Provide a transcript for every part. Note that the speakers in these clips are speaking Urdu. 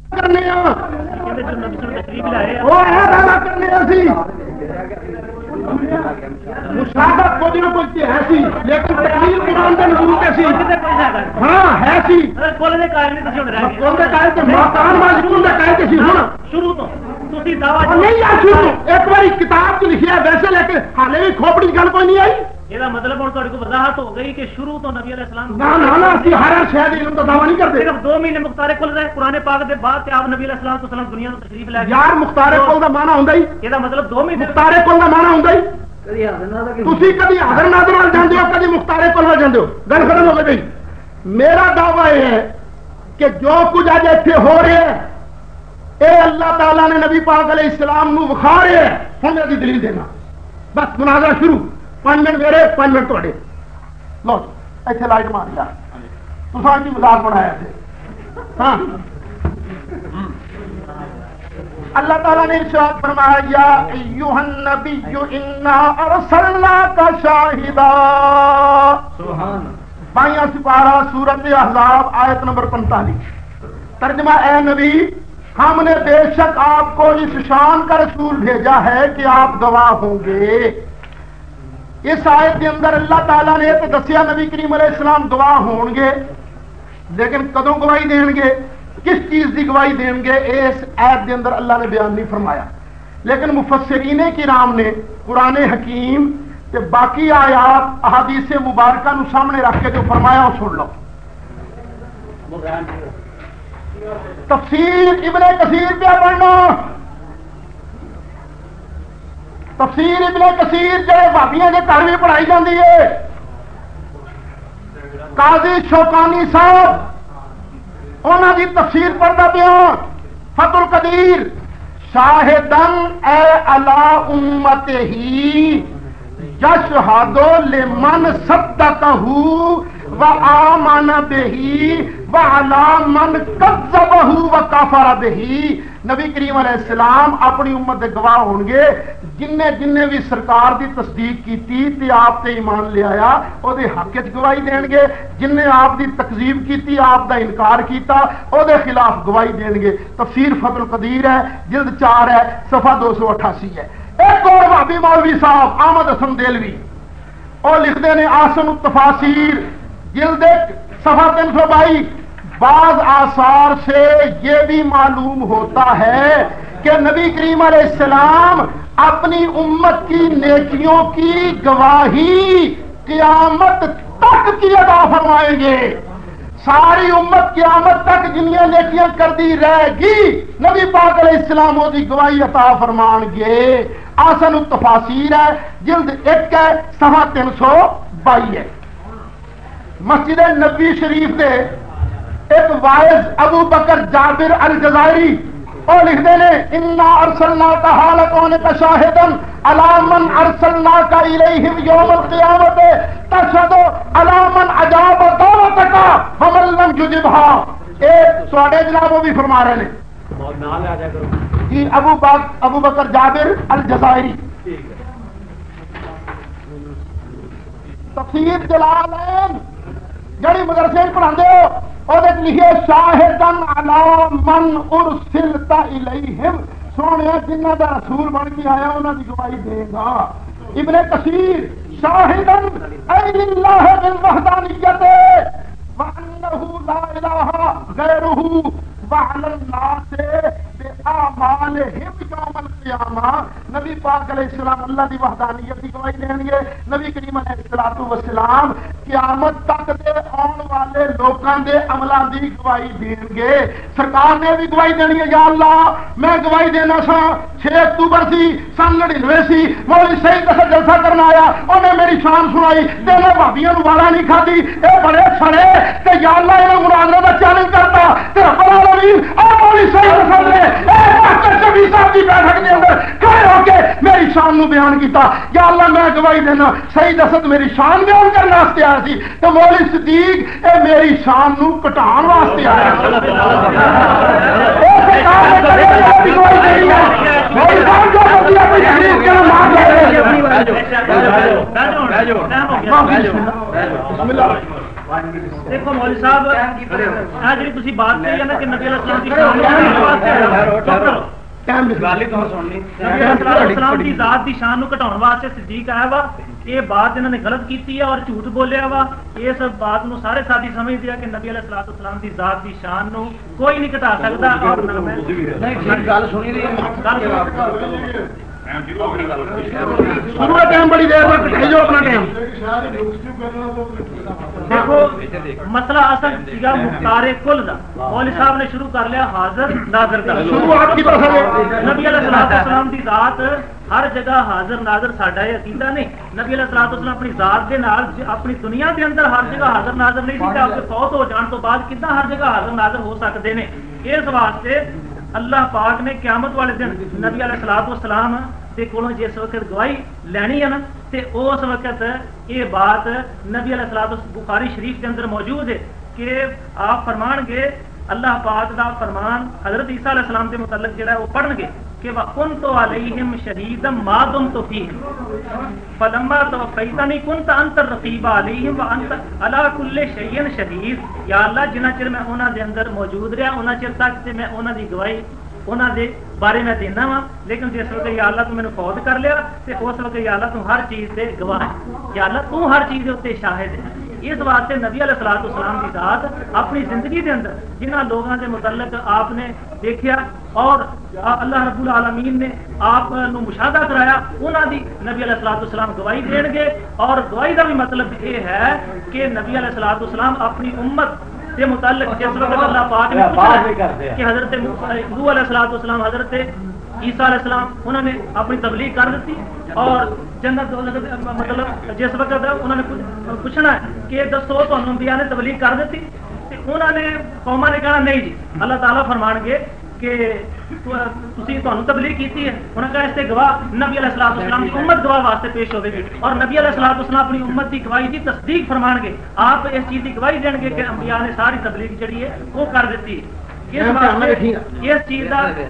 کرنے وہ ہے دعویٰ کرنے سی مشاہدت کو دن کوئی ہے سی لیکن تقریر قرآن دے نزول تے سی ہاں ہے سی کول دے قائل نہیں تسی ہن رہ گئے کول دے قائل تے مکان مالکوں دے قائل تے سی ہن شروع تو تسی دعویٰ نہیں آ شروع ایک باری کتاب چ لکھیا ویسے لیکن حالے بھی کھوپڑی گل کوئی نہیں آئی یہ مطلب ہوں تھوڑی کو وضاحت ہو گئی کہ شروع تو نبی علیہ السلام نا ہر شاید علم کا دعویٰ نہیں کرتے صرف 2 مہینے مختار کل رہے قرآن پاک کے بعد آپ نبی علیہ السلام دنیا میں تشریف لے یار مختار کل کا مانا ہوں یہ مطلب 2 مہینے مختار کل کا مانا ہوں تھی کبھی حاضر ناظر وال جاتے ہو کبھی مختار کل وال جاتے ہو گل ختم ہو گئی میرا دعویٰ یہ ہے کہ جو کچھ اج اتنے ہو رہے ہیں اے اللہ تعالیٰ نے نبی پاک علیہ السلام نو وکھا رہے ہیں ہم نے دلیل دینا بس مناظرہ شروع 5 منٹ میرے 5 منٹ تھوڑے لو ایسے لائٹ مار دیا تسان کی مزاق بنایا تھے ہاں اللہ تعالیٰ نے ارشاد فرمایا یا ایھا النبی انا ارسلناک شاہدا سبحان 22 سپارہ سورۃ احزاب آیت نمبر 45 ترجمہ اے نبی ہم نے بے شک آپ کو اس شان کا رسول بھیجا ہے کہ آپ گواہ ہوں گے اس آیت کے اندر اللہ تعالیٰ نے تو دسیا نبی کریم علیہ السلام گواہ ہون گے لیکن کدوں گواہی دیں گے کس چیز کی گواہی دیں گے اس آیت کے اندر اللہ نے بیان نہیں فرمایا لیکن مفسرین کرام نے قرآن حکیم تے باقی آیات احادیث مبارکہ نو سامنے رکھ کے جو فرمایا وہ سن لو تفسیر ابن کثیر پہ پڑھنا تفسیر ابن کثیر جڑے بھابیاں کے گھر بھی پڑھائی جاتی ہے قاضی شوکانی صاحب انہاں دی تفسیر پڑھدا پیا فتح القدیر شاہدن اے علی امتہ یشہد لمن صدقہ وآمن بہ وعلی من کذبہ وکفر بہ نبی کریم علیہ السلام اپنی امت دے گواہ ہون گے جن بھی سرکار دی تصدیق کیتی تے آپ تے ایمان لے آیا او دے حق وچ گواہی دین گے جن نے آپ دی تکذیب کیتی آپ دا انکار کیتا او دے خلاف گواہی دین گے تفسیر فتح القدیر ہے جلد 4 ہے صفحہ 288 ہے ایک اور وہابی مولوی صاحب احمد حسن دہلوی او لکھتے نے آسن التفاسیر جلد 1 صفحہ 322 بعض آثار سے یہ بھی معلوم ہوتا ہے کہ نبی کریم علیہ السلام اپنی امت کی نیکیوں کی گواہی قیامت تک کی ادا فرمائیں گے ساری امت قیامت تک جنیاں نیکیاں کرتی رہے گی نبی پاک علیہ السلام وہ دی گواہی عطا فرمان گے آسن التفاسیر ہے جلد 1 ہے صفحہ 322 ہے مسجد نبی شریف دے ایک وائز ابو بکر جابر الجزائری اور لکھتے ہیں انا ارسلناک حالکونک شاہدن علی من ارسلناک الیہم یوم القیامت تشہد علی من اجاب دعوتک ومن لم یجبھا ایک سواڑے جناب وہ بھی فرما رہے ہیں جی ابو بکر جابر الجزائری تفسیر جلالین جڑی مدرسے پڑھاندے ہو اور لکھے شاہدن علی من ارسلت الیہم سونے جنہ دا رسول بن کے آیا انہاں دی گواہی دے گا ابن کثیر شاہدن اے للہ بالوحدانیت وانہ لا الہ غیرہ وعلی الناس بآمالہم یوم القیامہ نبی پاک علیہ السلام اللہ دی وحدانیت کی گواہی دیں گے نبی کریم علیہ السلام قیامت تک دے آن والے لوکاں دے عملاں دی گواہی دیں گے سرکار نے بھی گواہی دینی ہے یا اللہ میں گواہی دینا سا 6 اکتوبر سی سن 99 سی مولوی سید کا جلسہ کرنا آیا انہیں میری شان سنائی تے میں بھابیاں نو والا نہیں کھادی اے بڑے سڑے تے یا اللہ انہاں مناظرہ دا چیلنج کرتا تے رب العالمین اور مولوی سید حسن نے شفیع صاحب کی بیٹھک کے اندر کھڑے ہو کے میری شان نو بیان کیتا یا اللہ میں گواہی دینا سید اسد میری شان بیان کرنے واسطے آیا سی تو مولوی صدیق اے میری شان نو کٹان واسطے آیا دیکھو مولوی صاحب آ جی تسی بات کہی ہے نا کہ نبی علیہ السلام کی السلام کی ذات کی شان گھٹاؤ واسطے صدیق آیا وا. یہ بات انہوں نے غلط کی ہے اور جھوٹ بولیا وا. اس بات نو سارے ساتھی سمجھتے ہیں کہ نبی علیہ السلام کی ذات کی شان نو کوئی نہیں گھٹا سکتا. اور نہ میں گل سنی ٹائم بڑی دیر تک اپنا ٹائم. دیکھو مسئلہ اصل سیگا مختار کل دا. مولوی صاحب نے شروع کر لیا حاضر ناظر دا. نبی علیہ السلام کی ذات ہر جگہ حاضر ناظر ساڈا یہ عقیدہ نہیں. نبی علیہ السلام اپنی ذات کے نال اپنی دنیا کے اندر ہر جگہ حاضر ناظر نہیں سی. آپ کے فوت ہو جان تو بعد کتنا ہر جگہ حاضر ناظر ہو سکتے ہیں. اس واسطے اللہ پاک نے قیامت والے دن نبی علیہ السلام کے کولوں جس وقت گواہی لینی ہے نا تے اس وقت یہ بات نبی علیہ السلام بخاری شریف کے اندر موجود ہے کہ آپ فرمان گے اللہ پاک دا فرمان حضرت عیسیٰ علیہ السلام کے متعلق جڑا ہے وہ پڑھن گے کہ وَكُنْتُ عَلَيْهِمْ شَهِيدًا مَا دُمْتُ فِيهِمْ فَلَمَّا تَوَفَّيْتَنِي كُنْتَ أَنْتَ الرَّقِيبُ عَلَيْهِمْ وَأَنْتَ عَلَى كُلِّ شَيْءٍ شَهِيدٌ. یا اللہ جنہ چر میں انہاں دے اندر موجود رہا انہاں چر تک تے میں انہاں دی گواہی انہاں دے بارے میں دینا وا. لیکن جس وقت یا اللہ تو مینوں فوت کر لیا تے اس وقت یا اللہ تو ہر چیز تے گواہ ہے. یا اللہ تو ہر چیز دے اوتے شاہد ہے. اس واسطے نبی علیہ السلام کی ذات اپنی زندگی کے اندر جنہ لوگوں کے متعلق آپ نے دیکھا اور اللہ رب العالمین نے آپ نو مشاہدہ کرایا انہوں دی نبی علیہ السلام گواہی دین گے. اور گواہی کا بھی مطلب یہ ہے کہ نبی علیہ السلام اپنی امت کے متعلق جس وقت اللہ پاک نے پوچھا کہ حضرت نوح علیہ السلام حضرت عیسیٰ علیہ السلام انہوں نے اپنی تبلیغ کر دیتی اور جنت مطلب جس وقت انہوں نے پوچھنا ہے کہ دسو تو انبیاء نے تبلیغ کر دیتی انہوں نے قوماں نے کہنا نہیں جی. اللہ تعالیٰ فرمان گے کہ تسی تبلیغ کیتی ہے. انہوں نے کہا اس سے گواہ نبی علیہ السلام کی امت گواہ واسطے پیش ہوے گی اور نبی علیہ السلام اپنی امت کی گواہی کی تصدیق فرمان گے. آپ اس چیز کی گواہی دیں گے کہ انبیاء نے ساری تبلیغ جڑی ہے وہ کر دیتی ہے. اس چیز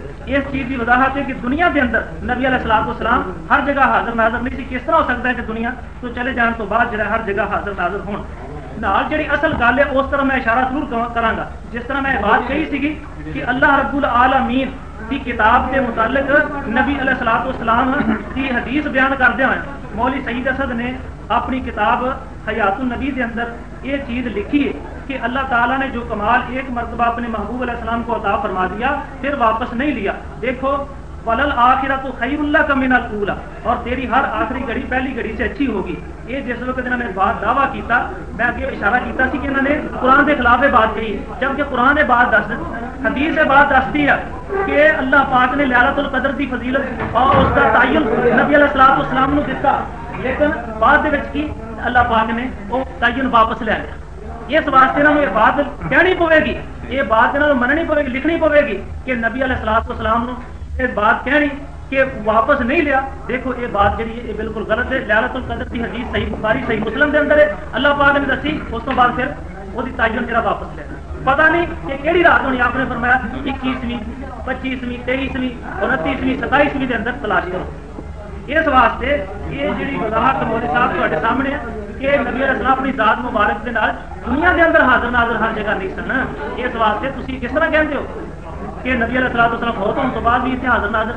کی وضاحت ہے کہ دنیا کے اندر نبی علیہ السلام ہر جگہ حاضر ناظر نہیں سی. کس طرح ہو سکتا ہے کہ دنیا تو چلے جان تو بعد جڑا ہر جگہ حاضر ناظر ہون نال جڑی اصل گل ہے اس طرح میں اشارہ ضرور کراں گا. جس طرح میں بات کہی سی کہ اللہ رب العالمین کی کتاب کے متعلق نبی علیہ السلام کی حدیث بیان کردے ہوئے مولوی سعید اسد نے اپنی کتاب حیات النبی کے اندر یہ چیز لکھی ہے کہ اللہ تعالیٰ نے جو کمال ایک مرتبہ اپنے محبوب علیہ السلام کو عطا فرما دیا پھر واپس نہیں لیا. دیکھو وَلَلْآخِرَةُ خَيْرٌ لَكَ مِنَ الْأُولَى اور تیری ہر آخری گھڑی پہلی گھڑی سے اچھی ہوگی. یہ جس وقت انہوں نے بات دعویٰ کیتا میں آگے اشارہ کیتا سی کہ انہوں نے قرآن کے خلاف بات کہی جبکہ قرآن نے بات حدیث سے بات دستی ہے کہ اللہ پاک نے لیلۃ القدر کی فضیلت اور اس کا تعین نبی علیہ السلام نے دیتا لیکن بعد کی اللہ پاک نے وہ تعین واپس لے لیا. اس واسطے انہوں نے یہ بات کہنی پوے گی یہ بات انہوں نے مننی پوے گی لکھنی پوے گی کہ نبی علیہ السلام نے یہ بات کہنی کہ واپس نہیں لیا. دیکھو یہ بات جی یہ بالکل غلط ہے. لیلۃ القدر کی حدیث صحیح بخاری صحیح مسلم کے اندر ہے. اللہ پاک نے دسی اس تو بعد پھر وہ تعین جڑا واپس لیا. پتہ نہیں کہ کہڑی رات ہونی آپ نے فرمایا 21ویں 25ویں 23ویں 29ویں 27ویں کے اندر تلاش کرو. اس واسطے یہ جی وضاحت مولوی صاحب تھوڑے سامنے ہے کہ نبی علیہ السلام اپنی ذات مبارک کے نال دنیا کے اندر حاضر ناظر ہر جگہ نہیں سن. اس واسطے تسی کس طرح کہتے ہو کہ نبی علیہ السلام فوت ہونے تو بعد بھی اتنے حاضر ناظر.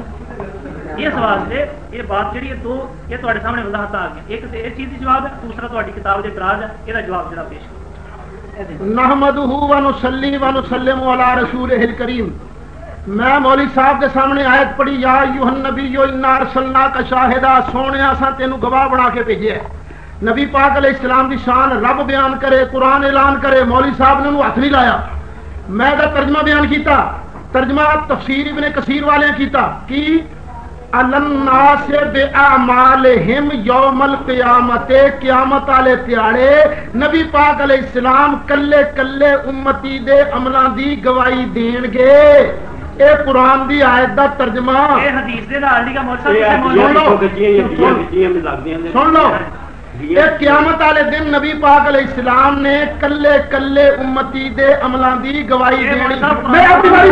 اس واسطے یہ بات جڑی ہے دو یہ تھوڑے سامنے وضاحت آ گئی. ایک تو اس چیز کی جواب ہے دوسرا تھوڑی کتاب کے اعتراض ہے یہ جواب جڑا پیش کرو. نحمدہ ونصلی ونسلم علی رسولہ الکریم. میں مولوی صاحب کے سامنے آیت پڑھی یا ایھا النبی انا ارسلناک شاہدا سونے اساں تینوں گواہ بنا کے بھیجیا ہے. نبی پاک علیہ السلام کی شان رب بیان کرے قرآن اعلان کرے مولوی صاحب نے انہوں ہاتھ نہیں لایا. میں دا ترجمہ بیان کیتا ترجمہ تفسیر ابن کثیر والے کیتا کی الناس باعمالہم یوم القیامت قیامت والے تیاڑے نبی پاک علیہ السلام کلے کلے امتی دے عملاں دی گواہی دین گے. اے قرآن دی آیت دا ترجمہ اے حدیث دے نال دی کا مولوی سن لو یہ قیامت والے دن نبی پاک علیہ السلام نے کلے کلے امتی دے عملاں دی گواہی دینی. میں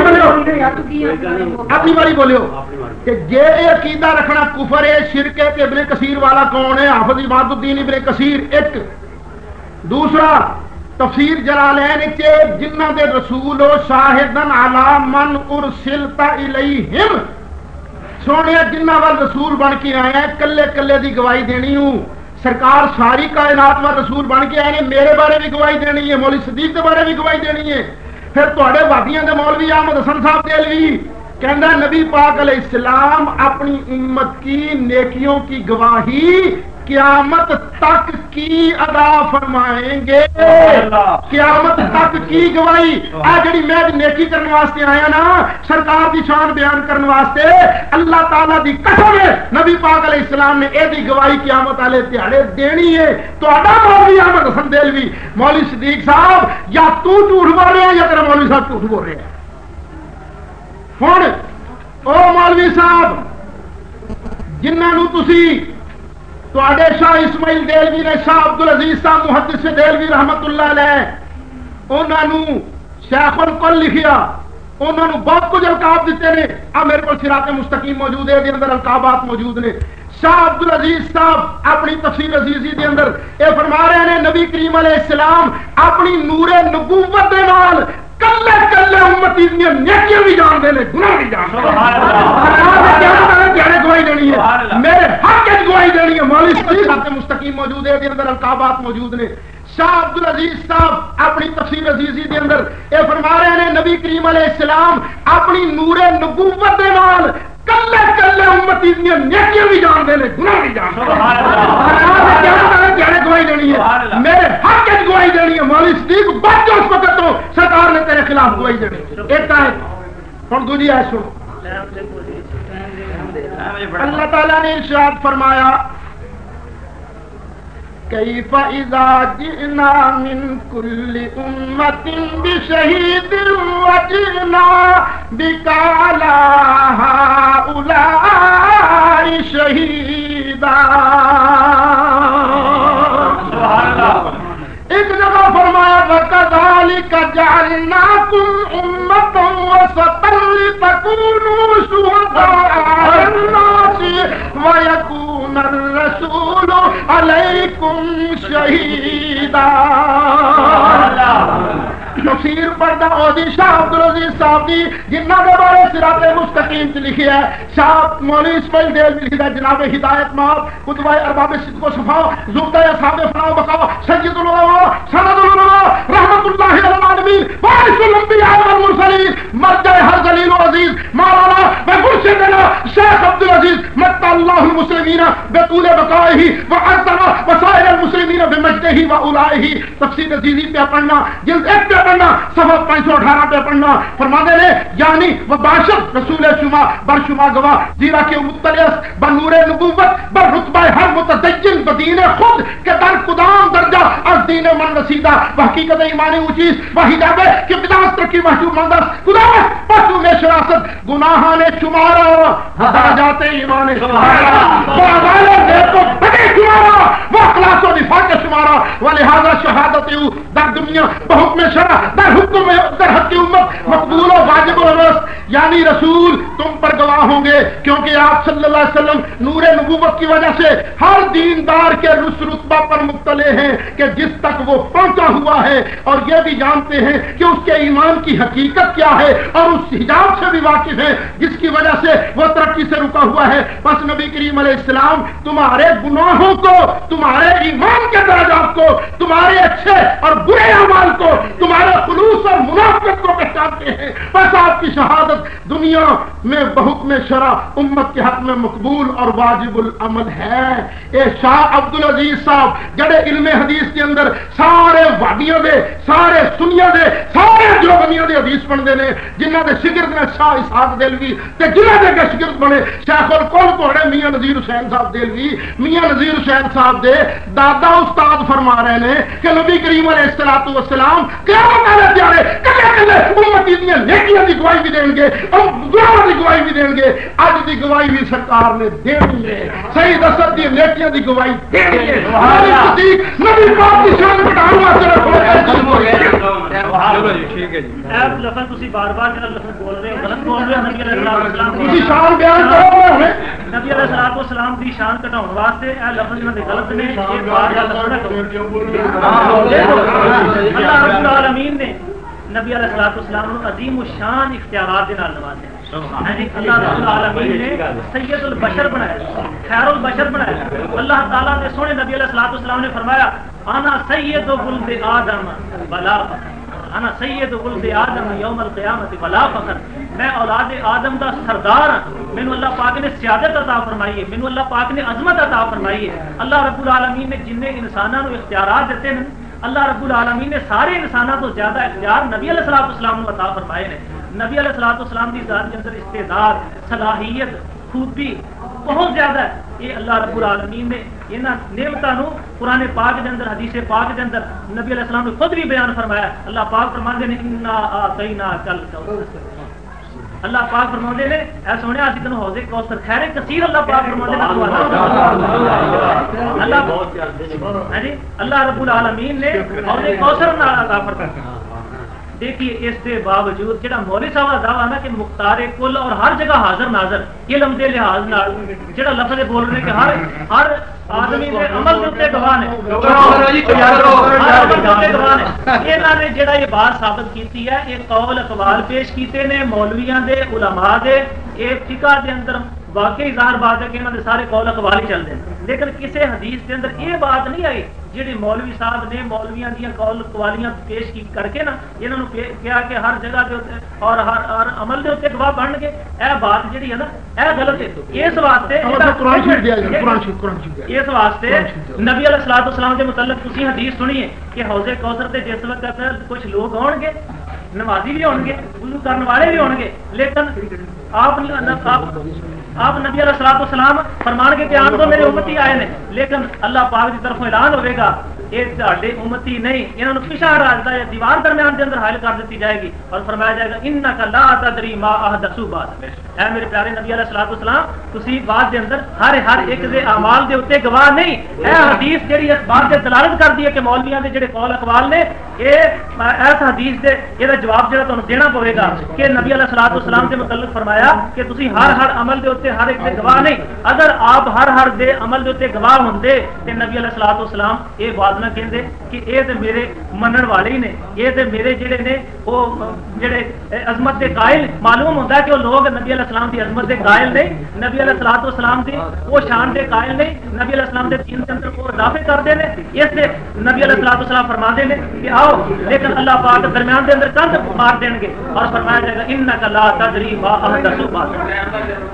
اپنی باری بولیو کہ جے یہ عقیدہ رکھنا کفر ہے شرک ہے کہ ابن کثیر والا کون ہے حافظ عماد الدین ابن کثیر ایک. دوسرا تفسیر جلالین کے جنہ دے رسول و شاہدن علی من ارسلت الیہم سونے جنہ وال رسول بن کے آئے ہیں کلے کلے دی گواہی دینی ہوں سرکار ساری کائنات وال رسول بن کے آئے ہیں میرے بارے بھی گواہی دینی ہے مولوی صدیق کے بارے بھی گواہی دینی ہے پھر تواڈے وادیاں دے مولوی احمد حسن صاحب دہلوی کہنا نبی پاک علیہ السلام اپنی امت کی نیکیوں کی گواہی قیامت تک کی ادا فرمائیں گے قیامت تک کی گواہی آ جڑی میں نیکی کرنے واسطے آیا نا سرکار دی شان بیان کرنے واسطے اللہ تعالی دی قسم ہے نبی پاک علیہ السلام نے اے دی گواہی قیامت والے دیہاڑے دینی ہے تہاڈا مولوی احمد حسن دہلوی مولوی صدیق صاحب یا تو جھوٹ بول رہے ہیں یا تیرا مولوی صاحب جھوٹ بول رہے ہیں ہن او مولوی صاحب جنہاں نو تسی تواڈے شاہ اسماعیل دہلوی نے شاہ عبدالعزیز صاحب محدث دہلوی رحمت اللہ علیہ انہاں نو شیخ القل لکھیا انہاں نو بہت کچھ القاب دیتے نے اب میرے کو صراط مستقیم موجود ہے دے اندر القابات موجود نے شاہ عبدالعزیز صاحب اپنی تفسیر عزیزی دے اندر اے فرما رہے ہیں نبی کریم علیہ السلام اپنی نور نبوت دے نال کلے کلے امتی دیاں نیکیاں بھی جان دے نے گناہ بھی جان دے گواہی دینی ہے میرے حق کی گواہی دینی ہے مولوی صراط مستقیم موجود ہے دے اندر القابات موجود نے شاہ عبدالعزیز صاحب اپنی تفسیر عزیزی دے اندر اے فرما رہے ہیں نبی کریم علیہ السلام اپنی نور نبوت دے نال کلے کلے امتی دیاں نیکیاں بھی جان دے نے گناہ بھی جان دے گواہی دینی ہے میرے حق کی گواہی دینی ہے مولوی صدیق بچ اس وقت تو سرکار نے تیرے خلاف گواہی دینی ایک آیت ہن دوسری آیت سنو اللہ تعالیٰ نے ارشاد فرمایا کیف اذا جئنا من کل امت بشہید وجئنا بک علی ہؤلاء شہیدا ایک جگہ فرمایا وَكَذَلِكَ جَعَلْنَاكُمْ أُمَّةً وَسَطًا لِتَكُونُوا شُهَدَاءَ عَلَى النَّاسِ وَيَكُونَ الرَّسُولُ عَلَيْكُمْ شَهِيدًا تفسیر پردہ عودی شاہ عبدالعزیز صاحب دی جنہ کے بارے صراط مستقیم سے لکھی ہے شاہ مولوی اسماعیل دہلوی لکھی ہے جناب ہدایت ماب کتبہ ارباب صدق و صفا زبدہ اصحاب فنا و بقا سید العلماء سند العلماء رحمت اللہ علی العالمین وارث الانبیاء والمرسلین مرجع ہر ذلیل و عزیز مولانا و مرشدنا شیخ عبدالعزیز مت اللہ المسلمین بطول بقائہ وعظم وسائر المسلمین بمجدہ واولائہ تفسیر عزیزی پہ پڑھنا جلد ایک پہ پڑھنا صفحہ 518 پہ پڑھنا فرماتے ہیں یعنی وہ باشد رسول شما بر شما گواہ زیرا کہ مطلعس بنور نبوت بر رتبہ ہر متدین بدین خود کہ در کدام درجہ از دین من رسیدہ و حقیقت ایمانی اوچیز و حجاب کہ بداس ترکی محجوب مندس کدام پسو میں شراست گناہان شمارا درجات ایمان شمارا و عوال نیکو بڑے شمارا و اخلاص و نفاق شمارا و لہذا شہادت در دنیا بحکم شرع در حکم در حق امت مقبول و واجب و رس یعنی رسول تم پر گواہ ہوں گے کیونکہ آپ صلی اللہ علیہ وسلم نور نبوت کی وجہ سے ہر دیندار کے رتبہ پر مطلع ہیں کہ جس تک وہ پہنچا ہوا ہے اور یہ بھی جانتے ہیں کہ اس کے ایمان کی حقیقت کیا ہے اور اس حجاب سے بھی واقف ہے جس کی وجہ سے وہ ترقی سے رکا ہوا ہے بس نبی کریم علیہ السلام تمہارے گناہوں کو تمہارے ایمان کے درجات کو تمہارے اچھے اور برے اعمال کو تمہارے خلوص اور منافقت کو پہچانتے ہیں بس آپ کی شہادت دنیا میں بحکم شرع امت کے حق میں مقبول اور واجب العمل ہے اے شاہ عبدالعزیز صاحب جڑے علم حدیث کے اندر سارے وادیاں دے سارے سنیاں دے سارے دیوبندیاں دے حدیث پڑھتے ہیں جنہاں دے شاگرد نے شاہ اسحاق دہلوی تے جنہاں دے شاگرد بنے شیخ القول پڑھے میاں نذیر حسین صاحب دہلوی میاں نذیر حسین صاحب دے دادا استاد فرما رہے ہیں کہ نبی کریم علیہ الصلوۃ والسلام قیامت والے پیارے کلے کلے امتی دی نیکیاں دی گواہی بھی دیں گے دوبارہ کی گواہی بھی دیں گے. اج کی گواہی بھی سرکار نے دینی ہے. صحیح دست دی نیکیاں دی گواہی دینی ہے. نبی پاک کی شان بڑھانے واسطے ٹھیک ہے جی. لفظ تسی بار بار جڑا لفظ بول رہے ہو غلط بول رہے ہو. نبی علیہ السلام کی شان بیان کرو. نبی علیہ السلام دی شان گھٹاؤن واسطے اے لفظ انہاں دے غلط نے. یہ بار بار لفظ نہ کرو. اللہ رب العالمین نے نبی علیہ السلام کو عظیم الشان اختیارات دے نال نوازیا. اللہ رب العالمین نے سید البشر بنایا, خیر البشر بنایا. اللہ تعالیٰ نے سونے نبی علیہ السلام نے فرمایا انا سید ولد آدم ولا فخر. انا سید ولد آدم یوم القیامت ولا فخر. میں اولاد آدم دا سردار ہوں. مینوں اللہ پاک نے سیادت عطا فرمائی ہے, مینوں اللہ پاک نے عظمت عطا فرمائی ہے. اللہ رب العالمین نے جن انسانوں کو اختیارات دیتے ہیں, اللہ رب العالمین نے سارے انسانوں تو زیادہ اختیار نبی علیہ السلام کو عطا فرمائے ہیں. نبی علیہ السلام کی ذات کے اندر استعداد, صلاحیت, خوبی بہت زیادہ ہے. یہ اللہ رب العالمین نے انہاں نعمتوں قرآن پاک کے اندر, حدیث پاک کے اندر نبی علیہ السلام نے خود بھی بیان فرمایا. اللہ پاک فرماتے ہیں انا اعطیناک الکوثر. اللہ پاک فرماتے ہیں اے سونے اسی تینوں حوض کوثر خیر کثیر. اللہ پاک فرماتے ہیں اللہ رب العالمین نے حوض کوثر عطا فرمایا. دیکھیے اس کے باوجود جڑا مولوی صاحب کا دعویٰ نا کہ مختار کل اور ہر جگہ حاضر ناظر, علم دے لحاظ نال جڑا لفظ بول رہے کہ ہر آدمی دے عمل دے اوتے گواہ نے, انہاں نے جڑا یہ بات ثابت کیتی ہے, یہ قول اقوال پیش کیتے نے مولویاں دے, علماء دے. یہ فقہ دے اندر واقعی ظاہر بات ہے کہ انہوں نے سارے قول اقوال ہی چلتے ہیں, لیکن کسی حدیث کے اندر یہ بات نہیں آئی جہی مولوی صاحب نے مولویاں دیا قول قوالیاں پیش کی کر کے نا انہوں نے کیا کہ ہر جگہ دے اور ہر عمل دے اتنے گواہ بن گئے. اے بات جہی ہے نا اے غلط ہے. اس واسطے نبی علیہ السلام کے متعلق تسی حدیث سنیے کہ حوض کوثر تے جس وقت کچھ لوگ آؤ گے, نمازی بھی ہون گے, وضو کرنے والے بھی ہون گے, لیکن آپ نبی علیہ السلام فرمان کے کہ آپ تو میرے امتی آئے ہیں, لیکن اللہ پاک کی طرف اعلان ہوئے گا یہ تہاڈے امتی نہیں, انہوں نے پیچھا راستہ یا دیوار درمیان کے اندر حائل کر دیتی جائے گی اور فرمایا جائے گا انک لا تدری ما احدثوا بعد. اے میرے پیارے نبی علیہ السلام تسی بعد دے اندر ہر ایک دے اعمال دے اوتے گواہ نہیں. اے حدیث جڑی اس بات تے دلالت کر دی ہے کہ مولویاں دے جڑے قول اقوال نے یہ اس حدیث دے یہ جواب جڑا تانوں دینا پوے گا کہ نبی علیہ السلام کے متعلق فرمایا کہ تسی ہر عمل دے اوتے ہر ایک دے گواہ نہیں. اگر آپ ہر دے عمل دے اوتے گواہ ہوندے تے نبی علیہ السلام یہ بات نہ کہندے کہ اے تے میرے منن والے ہی نے, یہ تے میرے جڑے نے وہ جڑے عظمت دے قائل. معلوم ہوتا ہے کہ وہ لوگ نبی علیہ السلام دی عظمت دے قائل نہیں, نبی علیہ السلام دی وہ شان دے قائل نہیں, نبی علیہ السلام دے دین کے اندر وہ اضافے کرتے ہیں. اس سے نبی علیہ السلام فرماتے ہیں کہ آؤ, لیکن اللہ پاک درمیان دے اندر کند مار دیں گے اور فرمایا جائے گا انک لا تدری ما احدثوا بعد.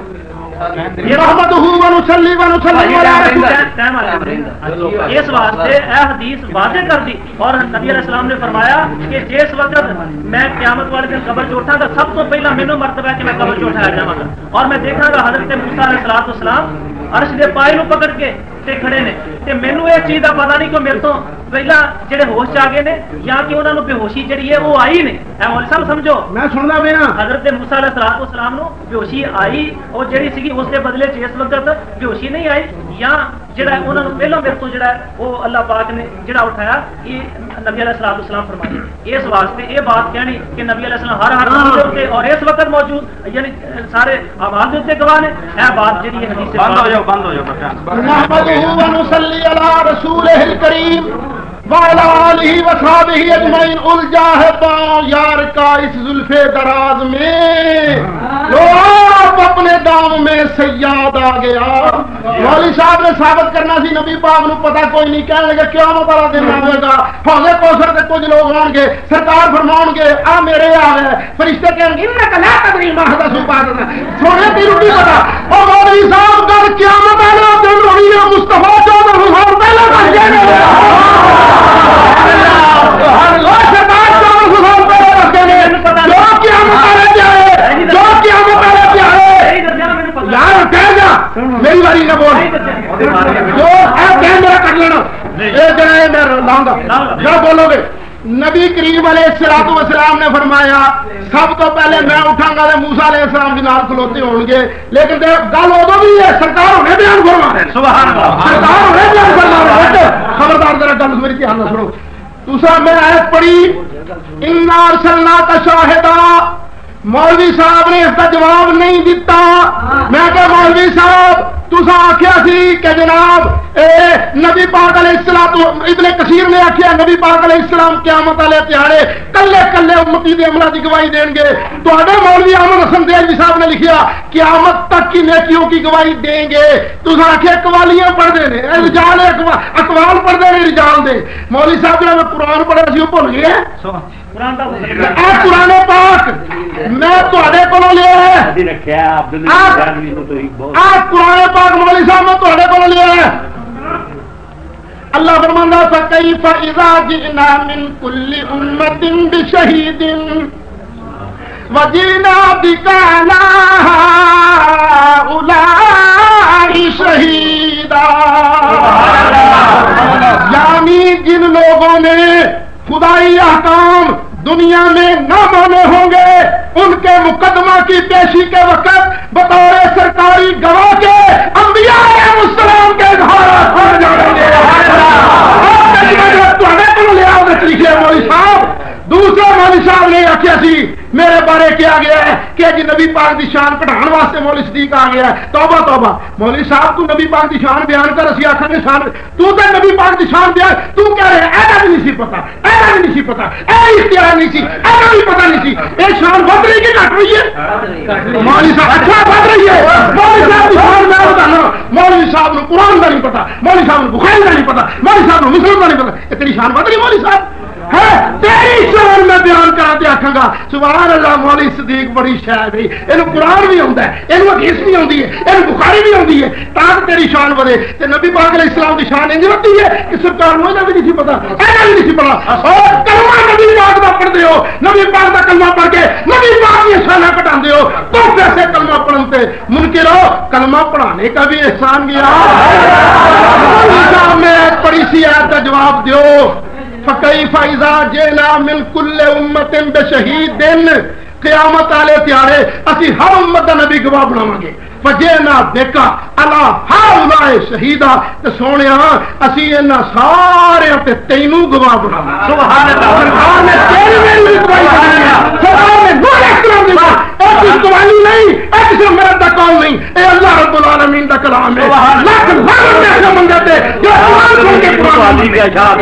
اس واسطے اے حدیث واضح کر دی اور نبی علیہ السلام نے فرمایا کہ جس وقت میں قیامت والے دن قبر سے اٹھا گا سب تو پہلا مینوں مرتبہ ہے کہ میں قبر سے اٹھایا جاواں گا اور میں دیکھاں گا حضرت موسیٰ علیہ السلام عرش دے پائے نو پکڑ کے تے کھڑے نے تے مینوں اس چیز دا پتہ نہیں کہ میرے تو پہلا جڑے ہوش آ گئے نے یا کہ انہاں نو بے ہوشی جڑی ہے وہ آئی نہیں. اے مولوی صاحب سمجھو میں سندا پیا حضرت موسیٰ علیہ السلام نو بے ہوشی آئی اور جڑی سی اس دے بدلے چ اس وقت بے ہوشی نہیں آئی یا جڑا انہاں نو پہلا میرے تو جڑا وہ اللہ پاک نے جڑا اٹھایا یہ نبی علیہ السلام فرماتے. اس واسطے یہ بات کہنی کہ نبی علیہ السلام ہر عمل دے اوتے اور اس وقت موجود یعنی سارے اعمال دے اوتے گواہ نے. اے بات جڑی حدیث سے بند ہو جاؤ محمد و نصلی علی رسولہ الکریم وعلی آلہ وصحبہ اجمعین. الجاہداں یار کا اس زلف دراز میں جو آپ اپنے دام میں سیاد آ گیا. مولوی صاحب نے ثابت کرنا سی نبی پاک نو پتہ کوئی نہیں, کہنے لگے قیامت والا دن آئے گا حوض کوثر تے کچھ لوگ آن گے, سرکار فرماؤں گے آ میرے آ گئے, فرشتے کہیں گے انک لا تدری ما احدثوا بعد. سونے تی روٹی پتا او مولوی صاحب کل قیامت والا دن ہونی ہے مصطفیٰ چودہ حضور پہلے بن گئے ہر لوگ سرکار چودہ حضور پہلے رکھتے ہیں جو قیامت والے جائے جو قیامت والے جائے یار کہہ جا میری باری نہ بول جو اے کہہ میرا کر لینا یہ جنہیں میں لاؤں گا جب بولو گے نبی کریم علیہ الصلوۃ والسلام نے فرمایا سب تو پہلے میں اٹھاں گا تو موسیٰ علیہ السلام کے نال کھلوتے ہون گے، لیکن گل ادو بھی ہے سرکار ہونے بیان فرما رہے ہیں، سبحان اللہ، سرکار ہونے بیان فرما رہے ہیں۔ خبردار ذرا گل میری دھیان نال سنو، تسا میں آیت پڑھی انا ارسلناک شاہدا، مولوی صاحب نے اس کا جواب نہیں دیتا۔ میں کہ مولوی صاحب تسا آخیا سی کہ جناب نبی پاک علیہ السلام، ابن کثیر نے آخیا نبی پاک علیہ السلام قیامت والے تیارے کلے کلے امتی دے عملہ کی گواہی دیں گے، تو مولوی احمد حسن دیلوی صاحب نے لکھیا قیامت تک کی نیکیوں کی گواہی دیں گے۔ تسا آخیا قوالیاں پڑھتے ہیں رجال، اقوال پڑھتے ہیں رجال دے۔ مولوی صاحب جب میں قرآن پڑھا سی وہ بھول گئے قرآن پاک میں تے کو لیا ہے، قرآن پاک مولوی صاحب میں تے کو لیا ہے۔ اللہ فرماندا فکیف اذا جئنا من کل امۃ بشہید وجئنا بک علی ہؤلاء شہیدا، یعنی جن لوگوں نے خدائی احکام دنیا میں نہ مانے ہوں گے ان کے مقدمہ کی پیشی کے وقت بطور سرکاری گواہ کے انبیاء علیہ السلام کے اظہارات ہو جائیں گے۔ مولوی صاحب دوسرے مولوی صاحب نے آخیا سی میرے بارے کیا گیا ہے کہ جی نبی پاک دی شان کٹھان واسطے مولوی صدیق آ گیا ہے۔ توبہ توبہ مولوی صاحب تو نبی پاک دی شان بیان کر، اسی آخر میں شان تو نبی پاک دی شان بیان تو کہہ رہے ایسا بھی نہیں سی پتا، ایسا بھی نہیں سی پتا، اختیار نہیں سی، ایسا بھی پتا نہیں سی، یہ شان بد رہی کہ گھٹ رہی ہے؟ مولوی صاحب اچھا بد رہی ہے۔ مولوی صاحب کی شان میں بتانا، مولوی صاحب نے قرآن کا نہیں پتا، مولوی صاحب نے بخاری کا نہیں پتا، مولوی صاحب نے مسلم کا نہیں پتا، یہ تیری شان بد رہی مولوی صاحب ہے؟ تیری شان میں بیان کرا دیا آخا گا سبحان اللہ مولوی صدیق بڑی شاید ہے، یہ قرآن بھی آتا ہے، یہ حدیث بھی آتی ہے، یہ بخاری بھی آتی ہے، تاکہ تیری شان بڑھے۔ نبی پاک علیہ السلام کی شان انج ہوتی ہے کہ سرکار بھی نہیں سی پتا، ایسا بھی نہیں سی پتا، اور کلمہ نبی پاک کا پڑھتے ہو، نبی پاک کا کلمہ پڑھ کے نبی پاک کی شانہ کٹاتے ہو، تو کیسے کلمہ پڑھتے منکر ہو؟ کلمہ پڑھانے کا بھی احسان کیا۔ میں پڑھی سی آیت کا جواب دیو فکیف اذا جئنا من کل امۃ بشہید، قیامت والے تیارے اسی ہر امت کا نبی گواہ بناواں گے، فجئنا بک علی ہؤلاء شہیدا، تے سونیا اسی انہاں سارے تے تینوں گواہ بناواں۔ سبحان اللہ، سرکار نے تیری میری گواہی دینی ہے، سرکار نے نوح علیہ السلام دی گواہی، اے کچھ گواہی نہیں، اے کسی میرا دا قول نہیں، اے اللہ رب العالمین دا کلام ہے۔ لاکھ لاکھ ایسے بندے تھے جو قرآن سن کے قرآن دی اشاعت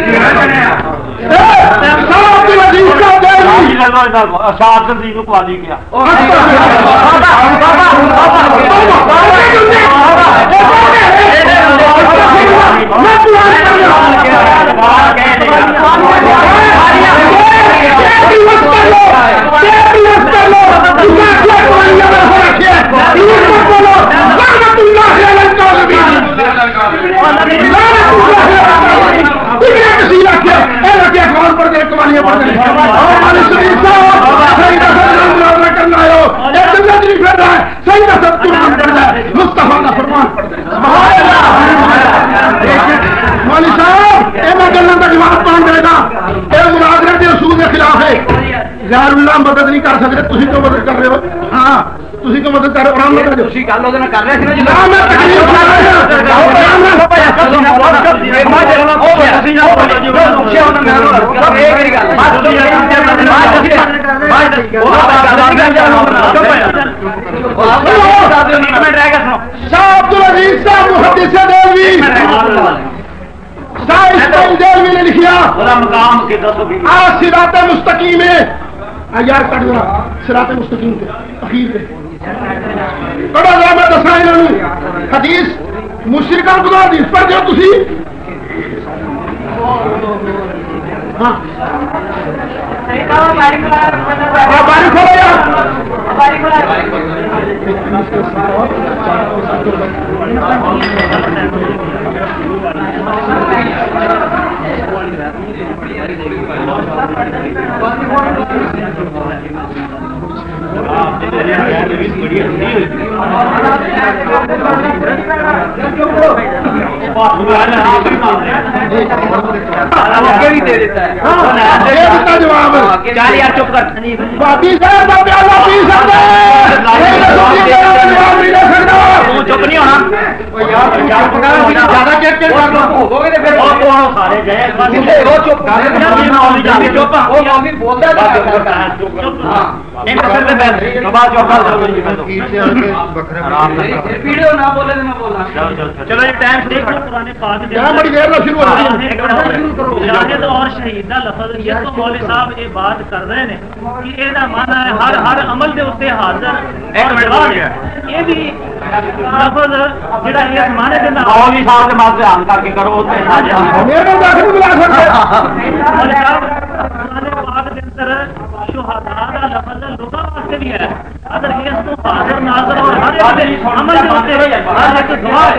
مولوی صاحب یہاں گلوں کا جواب کون دے گا؟ یہ مناظرے کے اصول کے خلاف ہے، غیر اللہ مدد نہیں کر سکتے، تھی کیوں مدد کر رہے ہو؟ ہاں تھی کیوں مدد کر رہے ہو؟ آرام کر رہے کر رہے نے لکھیا صراط مستقیم ہے یار کٹ دیا، صراط مستقیم پہ اخیر پہ کڑا جا میں دسا انہوں حدیث مشرکان کو حدیث پڑھ دو تھی ہاں بارک ہو گیا بھی دے دیتا ہے جواب چل یار چپ کر باقی صاحب کا پیالہ پی سکتے چپ نہیں ہونا زیادہ چیک کر لو سارے گئے چلو یہ ٹائم بڑی دیر میں شروع ہو رہی ہے شاہد اور شہید کا لفظ یہ تو مولوی صاحب یہ بات کر رہے ہیں کہ یہ مانا ہے ہر عمل دے اتنے حاضر اور گواہ ہے یہ بھی لفظ جڑا یہ زمانے کے مولوی صاحب کے ماں دھیان کر کے کرو میرے داخل بلا سکتے مولوی صاحب قرآن پاک کے اندر شہداء کا لفظ لوگوں واسطے بھی ہے اگر اس کو حاضر ناظر اور ہر ایک عمل دے اتنے ہر ایک گواہ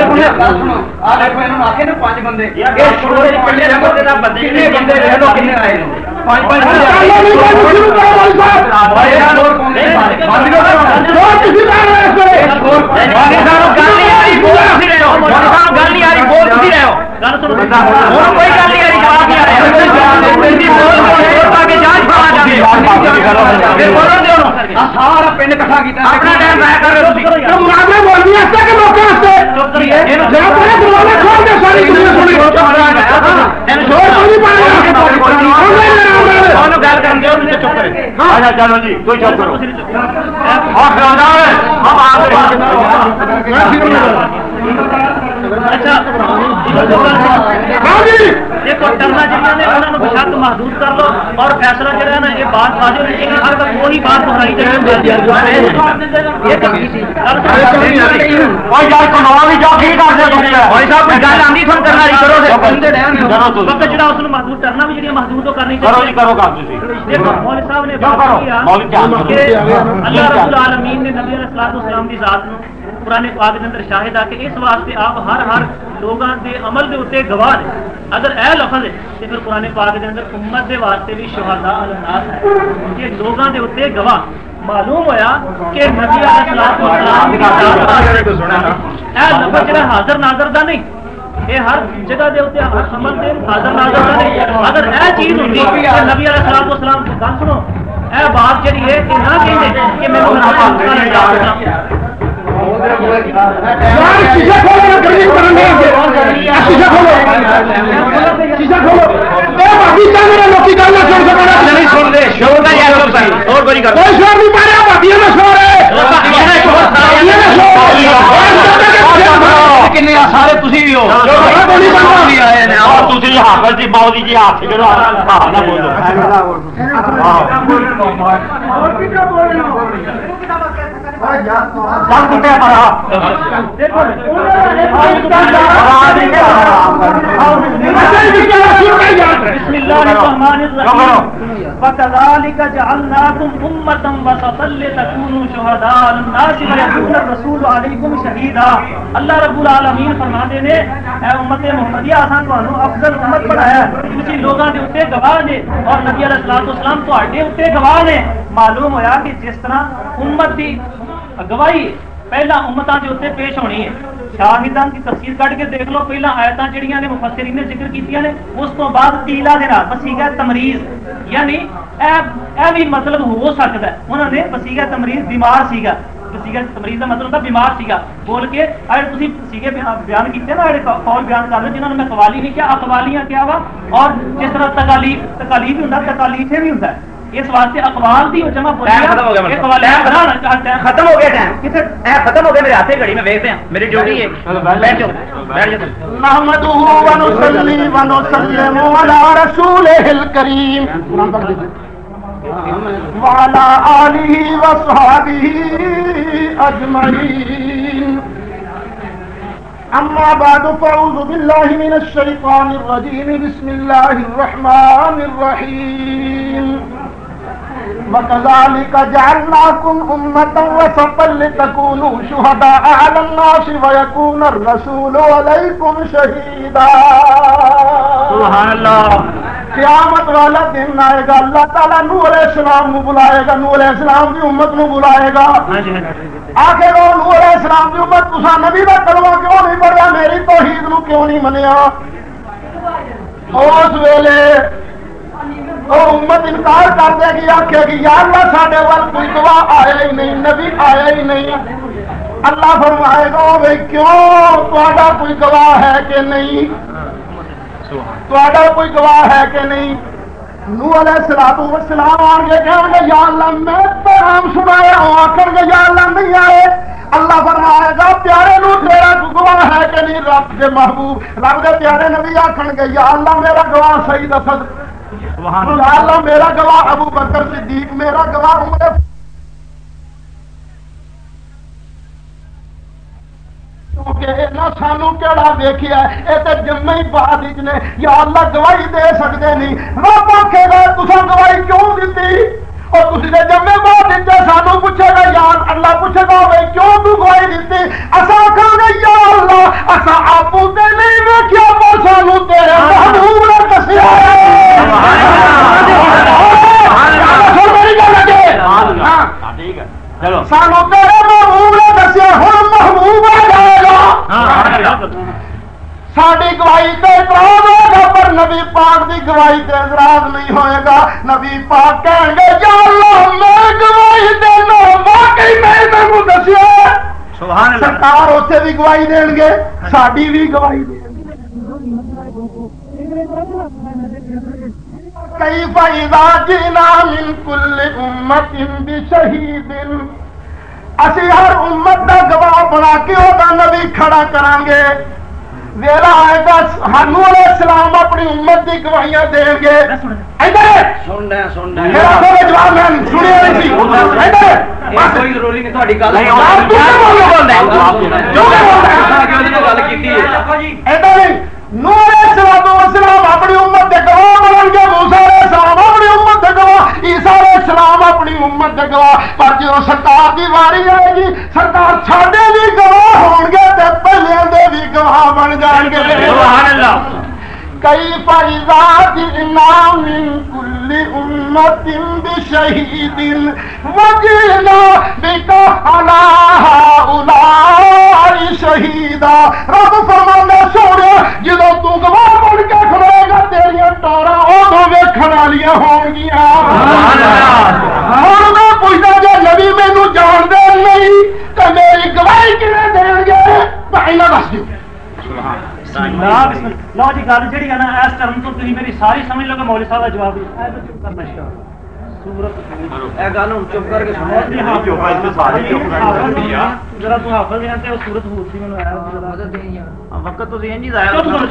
سارا پنڈ کٹھا کیا اپنا ٹائم چلو جی کوئی چپ کرو دیکھو ٹرنا جہاں شک محدود کر لو اور فیصلہ جہاں ہے نا یہ بات واضح ہونی چاہیے ہر وقت وہی بات دہرائی جائے جہاں اس محدود کرنا بھی جہاں محدود کرنی چاہیے مولوی صاحب نے اللہ رب العالمین نے نبی علیہ السلام کی ذات قرآن پاک کے اندر شاہد آ کے اس واسطے آپ ہر لوگوں کے عمل کے اتنے گواہ ہیں اگر اے لفظ ہے تو پھر قرآن پاک کے اندر امت کے واسطے بھی شہداء الناس ہے کہ لوگوں کے اتنے گواہ معلوم ہویا کہ نبی علیہ السلام اے لفظ جڑا حاضر ناظر دا نہیں یہ ہر جگہ دے اتنے عمل دے حاضر ناظر دا نہیں اگر اے چیز ہوتی کہ نبی علیہ السلام کو گل سنو اے بات جڑی ہے کہ نہ کہندے کہ میں سارے تھی بھی ہو حافظ جی باؤ جی ہاتھ بسم اللہ الرحمن الرحیم وَكَذَلِكَ جَعَلْنَاكُمْ أُمَّةً وَسَطًا لِتَكُونُوا شُهَدَاءَ عَلَى النَّاسِ وَيَكُونَ الرَّسُولُ عَلَيْكُمْ شَهِيدًا اللہ رب العالمین فرماتے ہیں اے امت محمدیہ آسان تانوں افضل امت بنایا تسی لوگاں دے اوتے گواہ نے اور نبی علیہ السلام تواڈے اوتے گواہ نے معلوم ہویا کہ جس طرح امت دی گواہی پہلا امتاں دے اوتے پیش ہونی ہے شاہدان کی تفسیر کٹ کے دیکھ لو پہلا آیتاں جڑیاں نے مفسرین نے ذکر کیتیاں نے اس تو بعد تیلا دے نال بسیغہ تمریض یعنی اے بھی مطلب ہو سکتا ہے انہوں نے بسیغہ تمریض بیمار سیگا بسیغہ تمریض کا مطلب تھا بیمار سیگا بول کے اے تسی سیگے بیان کیتے نا اے قول بیان کر رہے جنہوں نے میں قوالی نہیں کیا اقوالیاں کیا وا اور جس طرح تکالیف بھی ہوندا تکالیفیں بھی ہوندا ہے اس واسطے اقوال دی جمع ختم ہو گیا ٹائم ختم ہو گیا میرے ہاتھ گھڑی میں دیکھتے ہیں میری ڈیوٹی ہے نحمدہ ونصلی ونسلم علی رسولہ الکریم وعلی آلہ وصحبہ اجمعین اما بعد فاعوذ باللہ من الشیطان الرجیم بسم اللہ الرحمن الرحیم وَكَذَلِكَ جَعَلْنَاكُمْ أُمَّةً وَسَطًا لِتَكُونُوا شُهَدَاءَ عَلَى النَّاسِ وَيَكُونَ الرَّسُولُ عَلَيْكُمْ شَهِيدًا سبحان اللہ قیامت والا دن آئے گا اللہ تعالیٰ نوح علیہ السلام کو بلائے گا نوح علیہ السلام کی امت کو بلائے گا آخر وہ نوح علیہ السلام کی امت تسا نبی کا کلمہ کیوں نہیں پڑھیا، میری توحید نو کیوں نہیں منیا؟ اس ویلے وہ امت انکار کر دے گی، آخے گی یا اللہ ساڈے ول کوئی گواہ آیا ہی نہیں، نبی آیا ہی نہیں۔ اللہ فرمائے گا بھائی کیوں تہاڈا کوئی گواہ ہے کہ نہیں، تہاڈا کوئی گواہ ہے کہ نہیں؟ نوح علیہ السلام آن کے کہیں گے یا اللہ میں پیغام سنایا ہوں، آخر گے یا اللہ نہیں آئے۔ اللہ فرمائے گا پیارے نو تیرا گواہ ہے کہ نہیں؟ رب کے محبوب رب کے پیارے نبی آخر گے یا اللہ میرا گواہ صحیح دسد، یا اللہ میرا گواہ ابو بکر صدیق، میرا گواہ عمر سانو کہڑا ویکھیا یہ تو جمے ہی بعد نے، یا اللہ گواہی دے سکتے نہیں۔ رب آکھے گا تساں گواہی کیوں دیتی؟ اور تسی نے جمے بعد دیتے، سانو پوچھے گا یا اللہ پوچھے گا بھائی کیوں تو گواہی دیتی؟ اساں آکھاں گے یا اللہ اساں آپو تے نہیں ویکھیا پر سانو تیرے محبوب نے دسیا ہے۔ سانو تیرے محبوب نے دسیا، ہن محبوب آ جائے گا ساری گواہی تے اعتراض ہوگا، پر نبی پاک دی گواہی تے اعتراض نہیں ہوئے گا۔ نبی پاک کہیں گے یا اللہ میں گواہی دینا، واقعی میں تینوں دسیا۔ سرکار اتنے بھی گواہی دیں گے، ساری بھی گواہی دیں گے۔ کیف اذا جئنا من کل امت بشہید، اسی ہر امت دا گواہ بنا کے وہ نبی کھڑا کریں گے۔ ویلا آئے گا ہانو علیہ السلام اپنی امت کی گواہیاں دیں گے۔ میرا کوئی جواب میں سنیا نہیں سی۔ کوئی ضروری نہیں تھوڑی گل نوح علیہ السلام اپنی امت کے گواہ بنن گے، موسیٰ علیہ السلام اپنی امت کے گواہ، عیسیٰ علیہ السلام اپنی امت کے گواہ۔ پر جو سرکار کی واری آئے گی سرکار ساڈے بھی گواہ ہون گے تے پہلے دے بھی گواہ بن جائیں گے۔ سبحان اللہ۔ کیف اذا جئنا من کل امت بشہید وجئنا بک علی ہؤلاء شہیدا۔ رب فرماندے سونے جدوں تو گواہ بن کے کھڑے گا تیریاں ٹاراں اودوں ویکھن والیاں ہون گیاں۔ ہن میں پوچھدا جے نبی مینوں جان دے نہیں تے میری گواہی کیویں دین گے؟ پہلا دس دیو۔ لو جی گل جہی ہے نا اس ٹرم تو تھی میری ساری سمجھ لو کہ مولوی صاحب کا جواب کرنا گل ہوں چپ کر کے ذرا تو حافظ ہیں تے صورت ہو سی مینوں آیا وقت تو انج ہی ضائع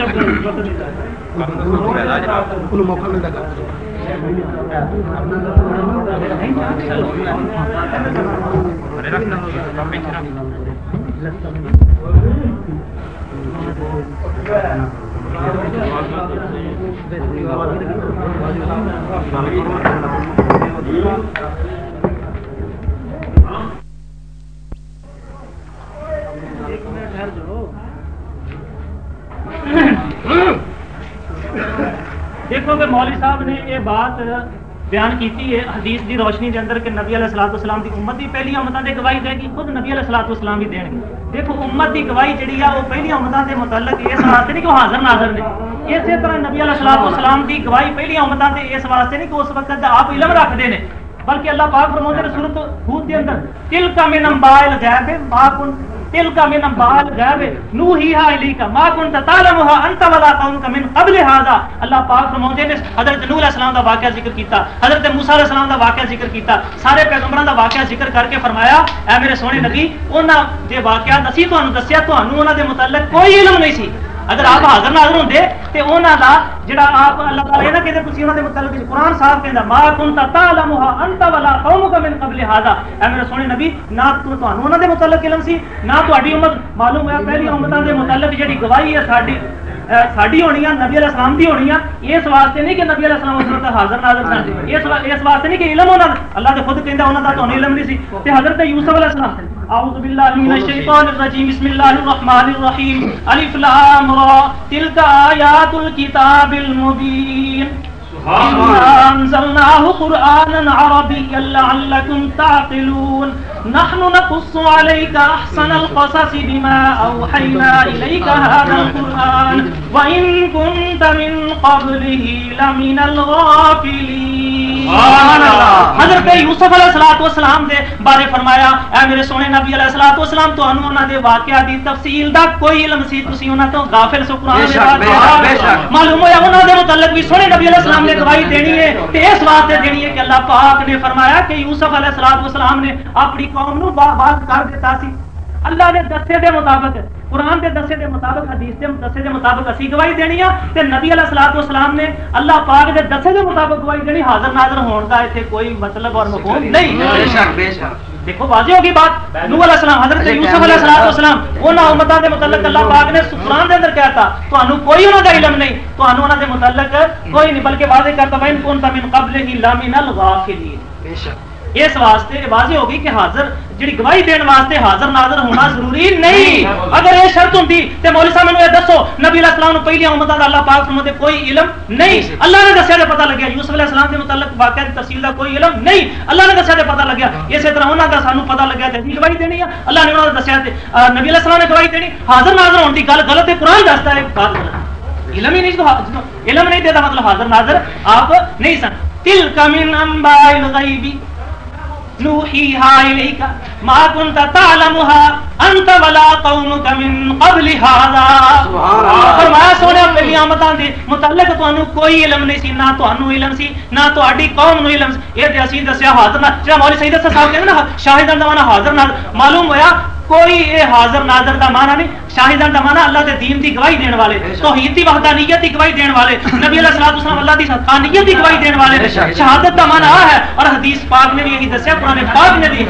انہوں موقع نہیں لگا۔ دیکھو کہ مولوی صاحب نے یہ بات بیان کیتی ہے حدیث دی روشنی دے اندر کہ نبی علیہ الصلوۃ والسلام دی امت دی پہلی امتاں دے گواہی دے گی، خود نبی علیہ الصلوۃ والسلام بھی دین گے۔ دیکھو امت دی گواہی جڑی ہے وہ پہلی امتاں دے متعلق اس واسطے نہیں کہ وہ حاضر ناظر نے، اسی طرح نبی علیہ الصلوۃ والسلام دی گواہی پہلی امتاں دے اس واسطے نہیں کہ اس وقت آپ علم رکھتے ہیں، بلکہ اللہ پاک فرماتے ہیں سورۃ ہود کے اندر تلک من انباء الغیب ما كنت تلک من انباء الغیب نوحیھا الیک ما كنت تعلمها انت ولا قومک من قبل هذا۔ اللہ پاک فرماتے ہیں حضرت نوح علیہ السلام دا واقعہ ذکر کیتا، حضرت موسیٰ علیہ السلام دا واقعہ ذکر کیتا، سارے پیغمبراں دا واقعہ ذکر کر کے فرمایا اے میرے سونے نبی انہاں دے واقعات اسی تانوں دسیا، تانوں انہاں دے متعلق کوئی علم نہیں سی۔ اگر آپ حاضر ناظر ہوندے تے انہاں دا جڑا آپ اللہ تعالی نہ کہتے تسی انہاں دے متعلق قرآن صاحب کہندا ما كنت تعلمها انت ولا قومك من قبل هذا۔ اے میرے سونے نبی نہ تانوں انہاں دے متعلق علم سی نہ تہاڈی امت معلوم ہے پہلی امتاں دے متعلق جڑی گواہی ہے ساڈی ہونی ہے نبی علیہ السلام دی ہونی ہے، اس واسطے نہیں کہ نبی علیہ السلام اس وقت حاضر ناظر سن، اس واسطے نہیں کہ علم انہاں اللہ دے خود کہندا انہاں دا تانوں علم نہیں سی۔ تے حضرت یوسف علیہ السلام اعوذ باللہ من الشیطان الرجیم بسم اللہ الرحمن الرحیم الف لام را تلک آیات الکتاب المبین۔ إِنَّا أَنزَلْنَاهُ قُرْآنًا عَرَبِيًّا لَعَلَّكُمْ تَعْقِلُونَ نَحْنُ نَقُصُّ عَلَيْكَ أَحْسَنَ الْقَصَصِ بِمَا أَوْحَيْنَا إِلَيْكَ هَذَا الْقُرْآنَ وَإِن كُنتَ مِن قَبْلِهِ لَمِنَ الْغَافِلِينَ. حضرت یوسف علیہ الصلوۃ والسلام دے بارے فرمایا اے میرے سونے نبی علیہ الصلوۃ والسلام تانوں انہاں دے واقعات دی تفصیل دا کوئی علم سی تسی انہاں تو غافل سو. قرآن دے معلوم ہویا انہاں دے متعلق بھی سونے نبی علیہ السلام نے گواہی دینی ہے تے اس واسطے دینی ہے کہ اللہ پاک نے فرمایا کہ یوسف علیہ الصلوۃ والسلام نے اپنی قوم نو باز کر دیتا سی. اللہ نے دسے دے مطابق قرآن دے دسے دے مطابق حدیث دے دسے دے مطابق اسی گواہی دینی ہے تے نبی علیہ الصلوۃ والسلام نے اللہ پاک دے دسے دے مطابق گواہی دینی. حاضر ناظر ہون دا ایتھے کوئی مطلب اور مفہوم نہیں. بے شک بے شک. دیکھو واضح ہوگی بات. نوح علیہ السلام حضرت یوسف علیہ السلام انہاں امتاں دے متعلق اللہ پاک نے قرآن دے اندر کہتا تانوں کوئی انہاں دا علم نہیں, تانوں انہاں دے متعلق کوئی نہیں, بلکہ واضح کرتا وَإِن كُنتَ مِن قَبْلِهِ لَمِنَ الْغَافِلِينَ. بے شک اس واسطے واضح ہوگی کہ حاضر جڑی گواہی دین واسطے حاضر ناظر ہونا ضروری نہیں. اگر یہ شرط ہوندی تے مولوی صاحب مینوں یہ دسو نبی علیہ السلام نوں پہلی امتاں دا اللہ پاک فرماتے کوئی علم نہیں. اللہ نے دسیا تے پتہ لگیا یوسف علیہ السلام کے متعلق واقعہ دی تفصیل دا کوئی علم نہیں. اللہ نے دسیا تے پتہ لگیا. اسی طرح انہاں دا سانوں پتہ لگیا تے گواہی دینی ہے. اللہ نے انہاں دا دسیا تے نبی علیہ السلام نے گواہی دینی. حاضر ناظر ہون دی گل غلط ہے. قرآن دستا ہے بات غلط. علم ہی نہیں تو علم نہیں دیتا مطلب حاضر ناظر آپ نہیں سن. تلک من انباء الغیب نوحیہا الیکا ما کنت تعلمها انت ولا قومک من قبل هذا. فرمایا سونے پہلی آمداں دے متعلق تانوں کوئی علم نہیں سی, نہ تانوں علم سی نہ تہاڈی قوم نوں علم سی. یہ تے اسی دسیا حاضر نہ جڑا مولوی سید صاحب کہندے نا شاہدان دا معنی حاضر نہ معلوم ہویا کوئی اے حاضر ناظر دا معنی نہیں. شاہدان دا معنی اللہ دے دین دی گواہی دین والے, توحید دی وحدانیت دی گواہی دین والے, نبی علیہ الصلوۃ والسلام اللہ دی حقانیت دی گواہی دین والے. شہادت دا معنی ہے اور حدیث پاک نے بھی یہی دسیا, قرآن پاک نے بھی.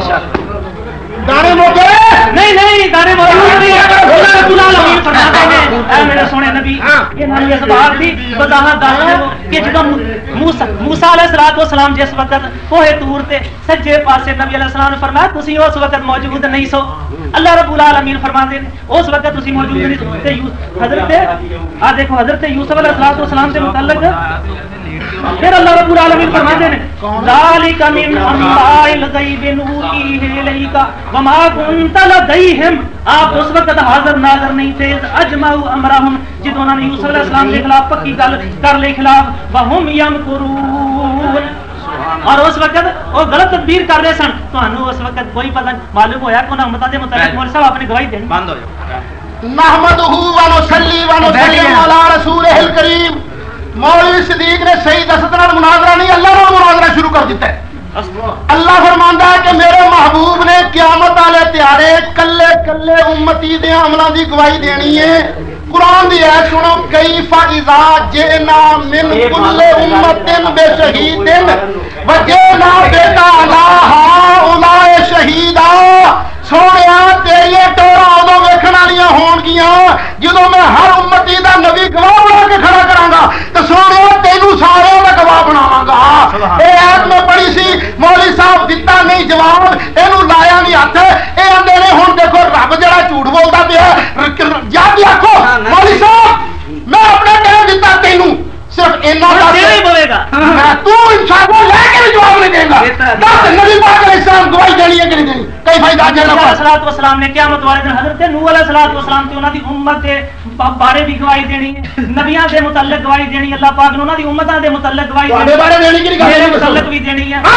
گانے موقع نہیں گانے موجود نہیں. رب العالمین فرماتے ہیں اے میرے سونے نبی یہ نام یہ بات دی وضاحت دار ہے کہ جب موسیٰ علیہ السلام جس وقت کوہ طور تے سجے پاسے نبی علیہ السلام نے فرمایا تسی اس وقت موجود نہیں سو. اللہ رب العالمین فرماتے ہیں اس وقت تسی موجود نہیں سو. حضرت دیکھو حضرت یوسف علیہ السلام سے متعلق پھر اللہ رب العالمین فرماتے ہیں ذالک من انباء الغیب نوحیہ الیک وما کنت لدیہم. آپ اس وقت حاضر ناظر نہیں تھے اجمعوا امرہم جب انہوں نے یوسف علیہ السلام کے خلاف پکی گل کر لے خلاف وہم یمکرون. اور اس وقت وہ غلط تدبیر کر رہے سن. تانوں اس وقت کوئی پتہ معلوم ہویا کہ انہاں امتاں دے متعلق مولوی صاحب اپنی گواہی دین بند ہو جاؤ. نحمدہ ونصلی ونسلم علی رسولہ الکریم. مولوی صدیق نے صحیح دست نال مناظرہ نہیں اللہ نال مناظرہ شروع کر دیتا ہے. اللہ فرماندا ہے کہ میرے محبوب نے قیامت والے تیارے کلے کلے امتی دے عملاں دی گواہی دینی ہے. قرآن دی ہے سنو کیف اذا جئنا من کل امت بشہید وجئنا بک علی ہؤلاء شہیدا. سونیا تیری ٹورا ادو ویکھن والیاں ہون گیاں جدوں میں ہر امتی دا نبی گواہ بنا کے کھڑا کراں گا تے سونیا تینوں سارے دا گواہ بناواں گا. اے ایت میں پڑھی سی مولوی صاحب دتا نہیں جواب اینوں لایا نہیں ہاتھ. اے اندے نے ہن دیکھو رب جڑا جھوٹ بولدا پیا یاد رکھو مولوی صاحب میں اپنے ٹائم دتا تینوں صرف اینا پوے گا میں تو انسان کو لے کے جواب نہیں دے گا. دس نبی پاک علیہ السلام گواہی دینی ہے کہ نہیں دینی کئی فائدہ نبی علیہ الصلوۃ والسلام نے قیامت والے دن حضرت نوح علیہ الصلوۃ والسلام تے انہاں دی امت دے بارے بھی گواہی دینی ہے, نبیاں دے متعلق گواہی دینی ہے, اللہ پاک نے انہاں دی امتاں دے متعلق گواہی دینی ہے, بارے دینی کہ میرے متعلق بھی دینی ہے.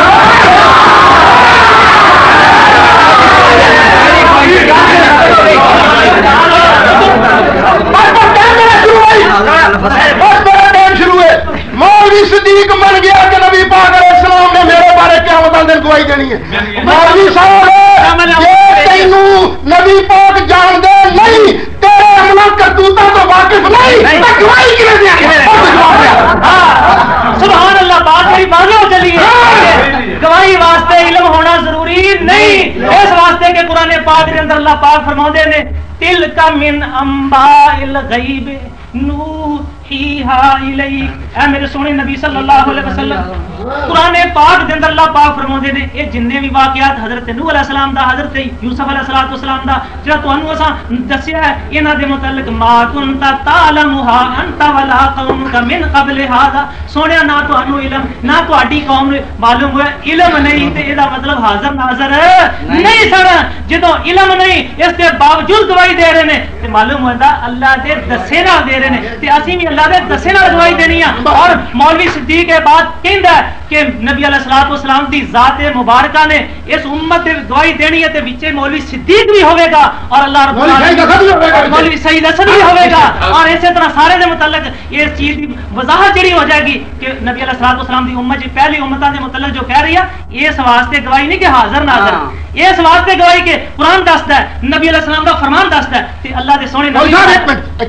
مولوی صدیق من گیا کہ نبی پاک علیہ السلام نے میرے بارے قیامت دن گواہی دینی ہے. مولوی صاحب یہ تینوں نبی پاک جان دے نہیں تیرے عمل کرتوتاں تو واقف نہیں گواہی کیویں دے. سبحان اللہ بات بڑی مانو چلی ہے. گواہی واسطے علم ہونا ضروری نہیں, اس واسطے کہ قرآن پاک کے اندر اللہ پاک فرماتے ہیں تلک من انباء الغیب نوحیہا الیک. اے میرے سونے نبی صلی اللہ علیہ وسلم قرآن پاک دے اندر اللہ پاک فرماتے ہیں یہ جننے بھی واقعات حضرت نوح علیہ السلام دا حضرت یوسف علیہ السلام دا جڑا تانوں اساں دسیا ہے انہاں دے متعلق ما کنت تعلمها انت ولا قومك من قبل هذا سونیا نہ تانوں علم نہ تہاڈی قوم نوں معلوم ہوا علم نہیں تے اے دا مطلب حاضر ناظر نہیں سن جدوں علم نہیں اس دے باوجود گواہی دے رہے نے تے معلوم ہوندا اللہ دے دسے نال دے رہے نے تے اسی بھی اللہ دے دسے نال گواہی دینی ہے اور مولوی صدیق یہ بات کہندا ہے کہ نبی علیہ الصلوۃ والسلام دی ذات مبارکہ نے اس امت دے گواہی دینی ہے تے وچے مولوی صدیق بھی ہوے گا اور اللہ رب العالمین مولوی سعید اسد بھی ہوے گا اور اسی طرح سارے دے متعلق اس چیز دی وضاحت جڑی ہو جائے گی کہ نبی علیہ الصلوۃ والسلام دی امت جی پہلی امتاں دے متعلق جو کہہ رہی ہے اس واسطے گواہی نہیں کہ حاضر ناظر اس واسطے گواہی کہ قرآن دستا ہے نبی علیہ السلام کا فرمان دستا ہے تے اللہ دے سونے نبی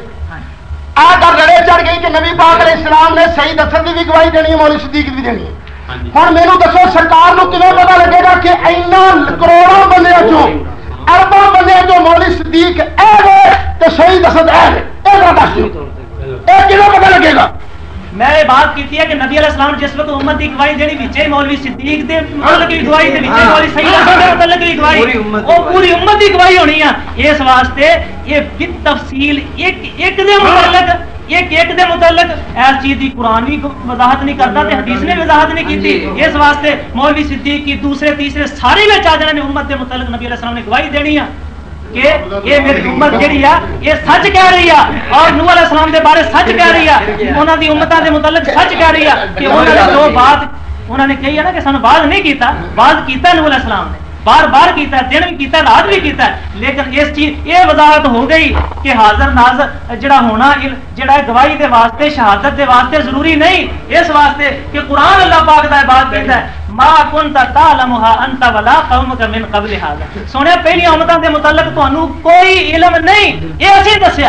آ لڑے چڑھ گئی کہ نبی پاک علیہ السلام نے سعید اسد کی بھی گواہی دینی ہے مولوی صدیق بھی دینی ہے ہوں میرے دسو سرکار نو کیویں پتا لگے گا کہ اینا کروڑوں بندے چوں ارباں بندے چوں مولوی صدیق اے ہے تے سعید اسد اے ہے اے ذرا دس دیو اے کیویں پتا لگے گا میں یہ بات کی ہے کہ نبی علیہ السلام جس وقت امت کی گواہی دینی وچے مولوی صدیق دے مطلب کی گواہی تے وچے مولوی سعید اسد دے مطلب کی گواہی او پوری امت کی گواہی ہونی ہے اس واسطے یہ بالتفصیل ایک دے متعلق ایک دے متعلق اس چیز دی قرآن بھی وضاحت نہیں کرتا تے حدیث نے وضاحت نہیں کیتی اس واسطے مولوی صدیق کی دوسرے تیسرے سارے وچ آ جانے نے امت دے متعلق نبی علیہ السلام نے گواہی دینی ہے کہ یہ میری امت جڑی ہے یہ سچ کہہ رہی ہے اور نوح علیہ السلام دے بارے سچ کہہ رہی ہے انہاں دی امتاں دے متعلق سچ کہہ رہی ہے کہ انہاں نے جو بات انہوں نے کہی ہے نا کہ سانو باز نہیں کیتا باز کیتا نوح علیہ السلام نے بار بار کیتا ہے دن بھی کیتا ہے رات بھی کیتا ہے لیکن اس چیز یہ وضاحت ہو گئی کہ حاضر ناظر جڑا ہونا جڑا گواہی دے واسطے شہادت دے واسطے ضروری نہیں اس واسطے کہ قرآن اللہ پاک دا بات کہتا ہے ما كنت تعلمها انت ولا قومك من قبل هذا سونے پہلی امتاں دے متعلق تانوں کوئی علم نہیں یہ اسی دسیا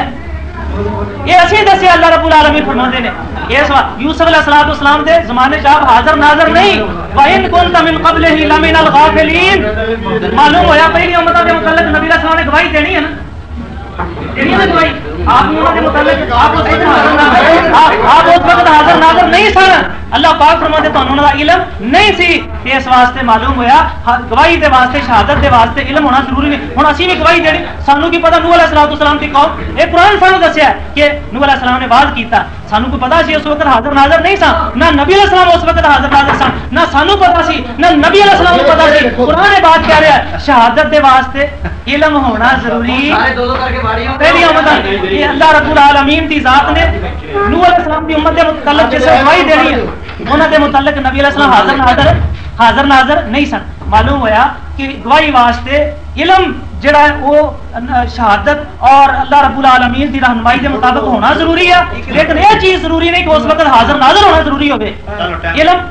یہ اسی دسیا اللہ رب العالمین فرماندے نے اس یوسف علیہ السلام دے زمانے چ آپ حاضر ناظر نہیں وَإِن كُنْتَ مِن قَبْلِهِ لَمِنَ الْغَافِلِينَ معلوم ہوا پہلی امتاں دے متعلق نبی علیہ السلام نے گواہی دینی ہے نا دینی ہے گواہی آپ کے متعلق آپ اس وقت حاضر ناظر نہیں سن اللہ پاک فرماتے تو انہوں نے علم نہیں سی اس واسطے معلوم ہویا گواہی دے واسطے شہادت دے واسطے علم ہونا ضروری نہیں ہن اسی بھی گواہی دینی سانو کی پتہ نوح علیہ السلام دی قوم اے قرآن سانو دسیا کہ نوح علیہ السلام نے واز کیتا سانو کو پتہ سی اس وقت حاضر ناظر نہیں سن نہ نبی علیہ السلام اس وقت حاضر ناظر سن نہ سانو پتہ سی نہ نبی علیہ السلام کو پتہ سی قرآن نے بات کہہ رہا ہے شہادت دے واسطے علم ہونا ضروری پہلی امت یہ اللہ رب العالمین دی ذات نے نوح علیہ السلام دی امت دے متعلق جس گواہی دینی ہے انہاں دے متعلق نبی علیہ السلام حاضر ناظر نہیں سن معلوم ہویا کہ گواہی واسطے علم جڑا ہے وہ شہادت اور اللہ رب العالمین دی رہنمائی کے مطابق ہونا ضروری ہے لیکن یہ چیز ضروری نہیں کہ اس وقت حاضر ناظر ہونا ضروری ہوگی علم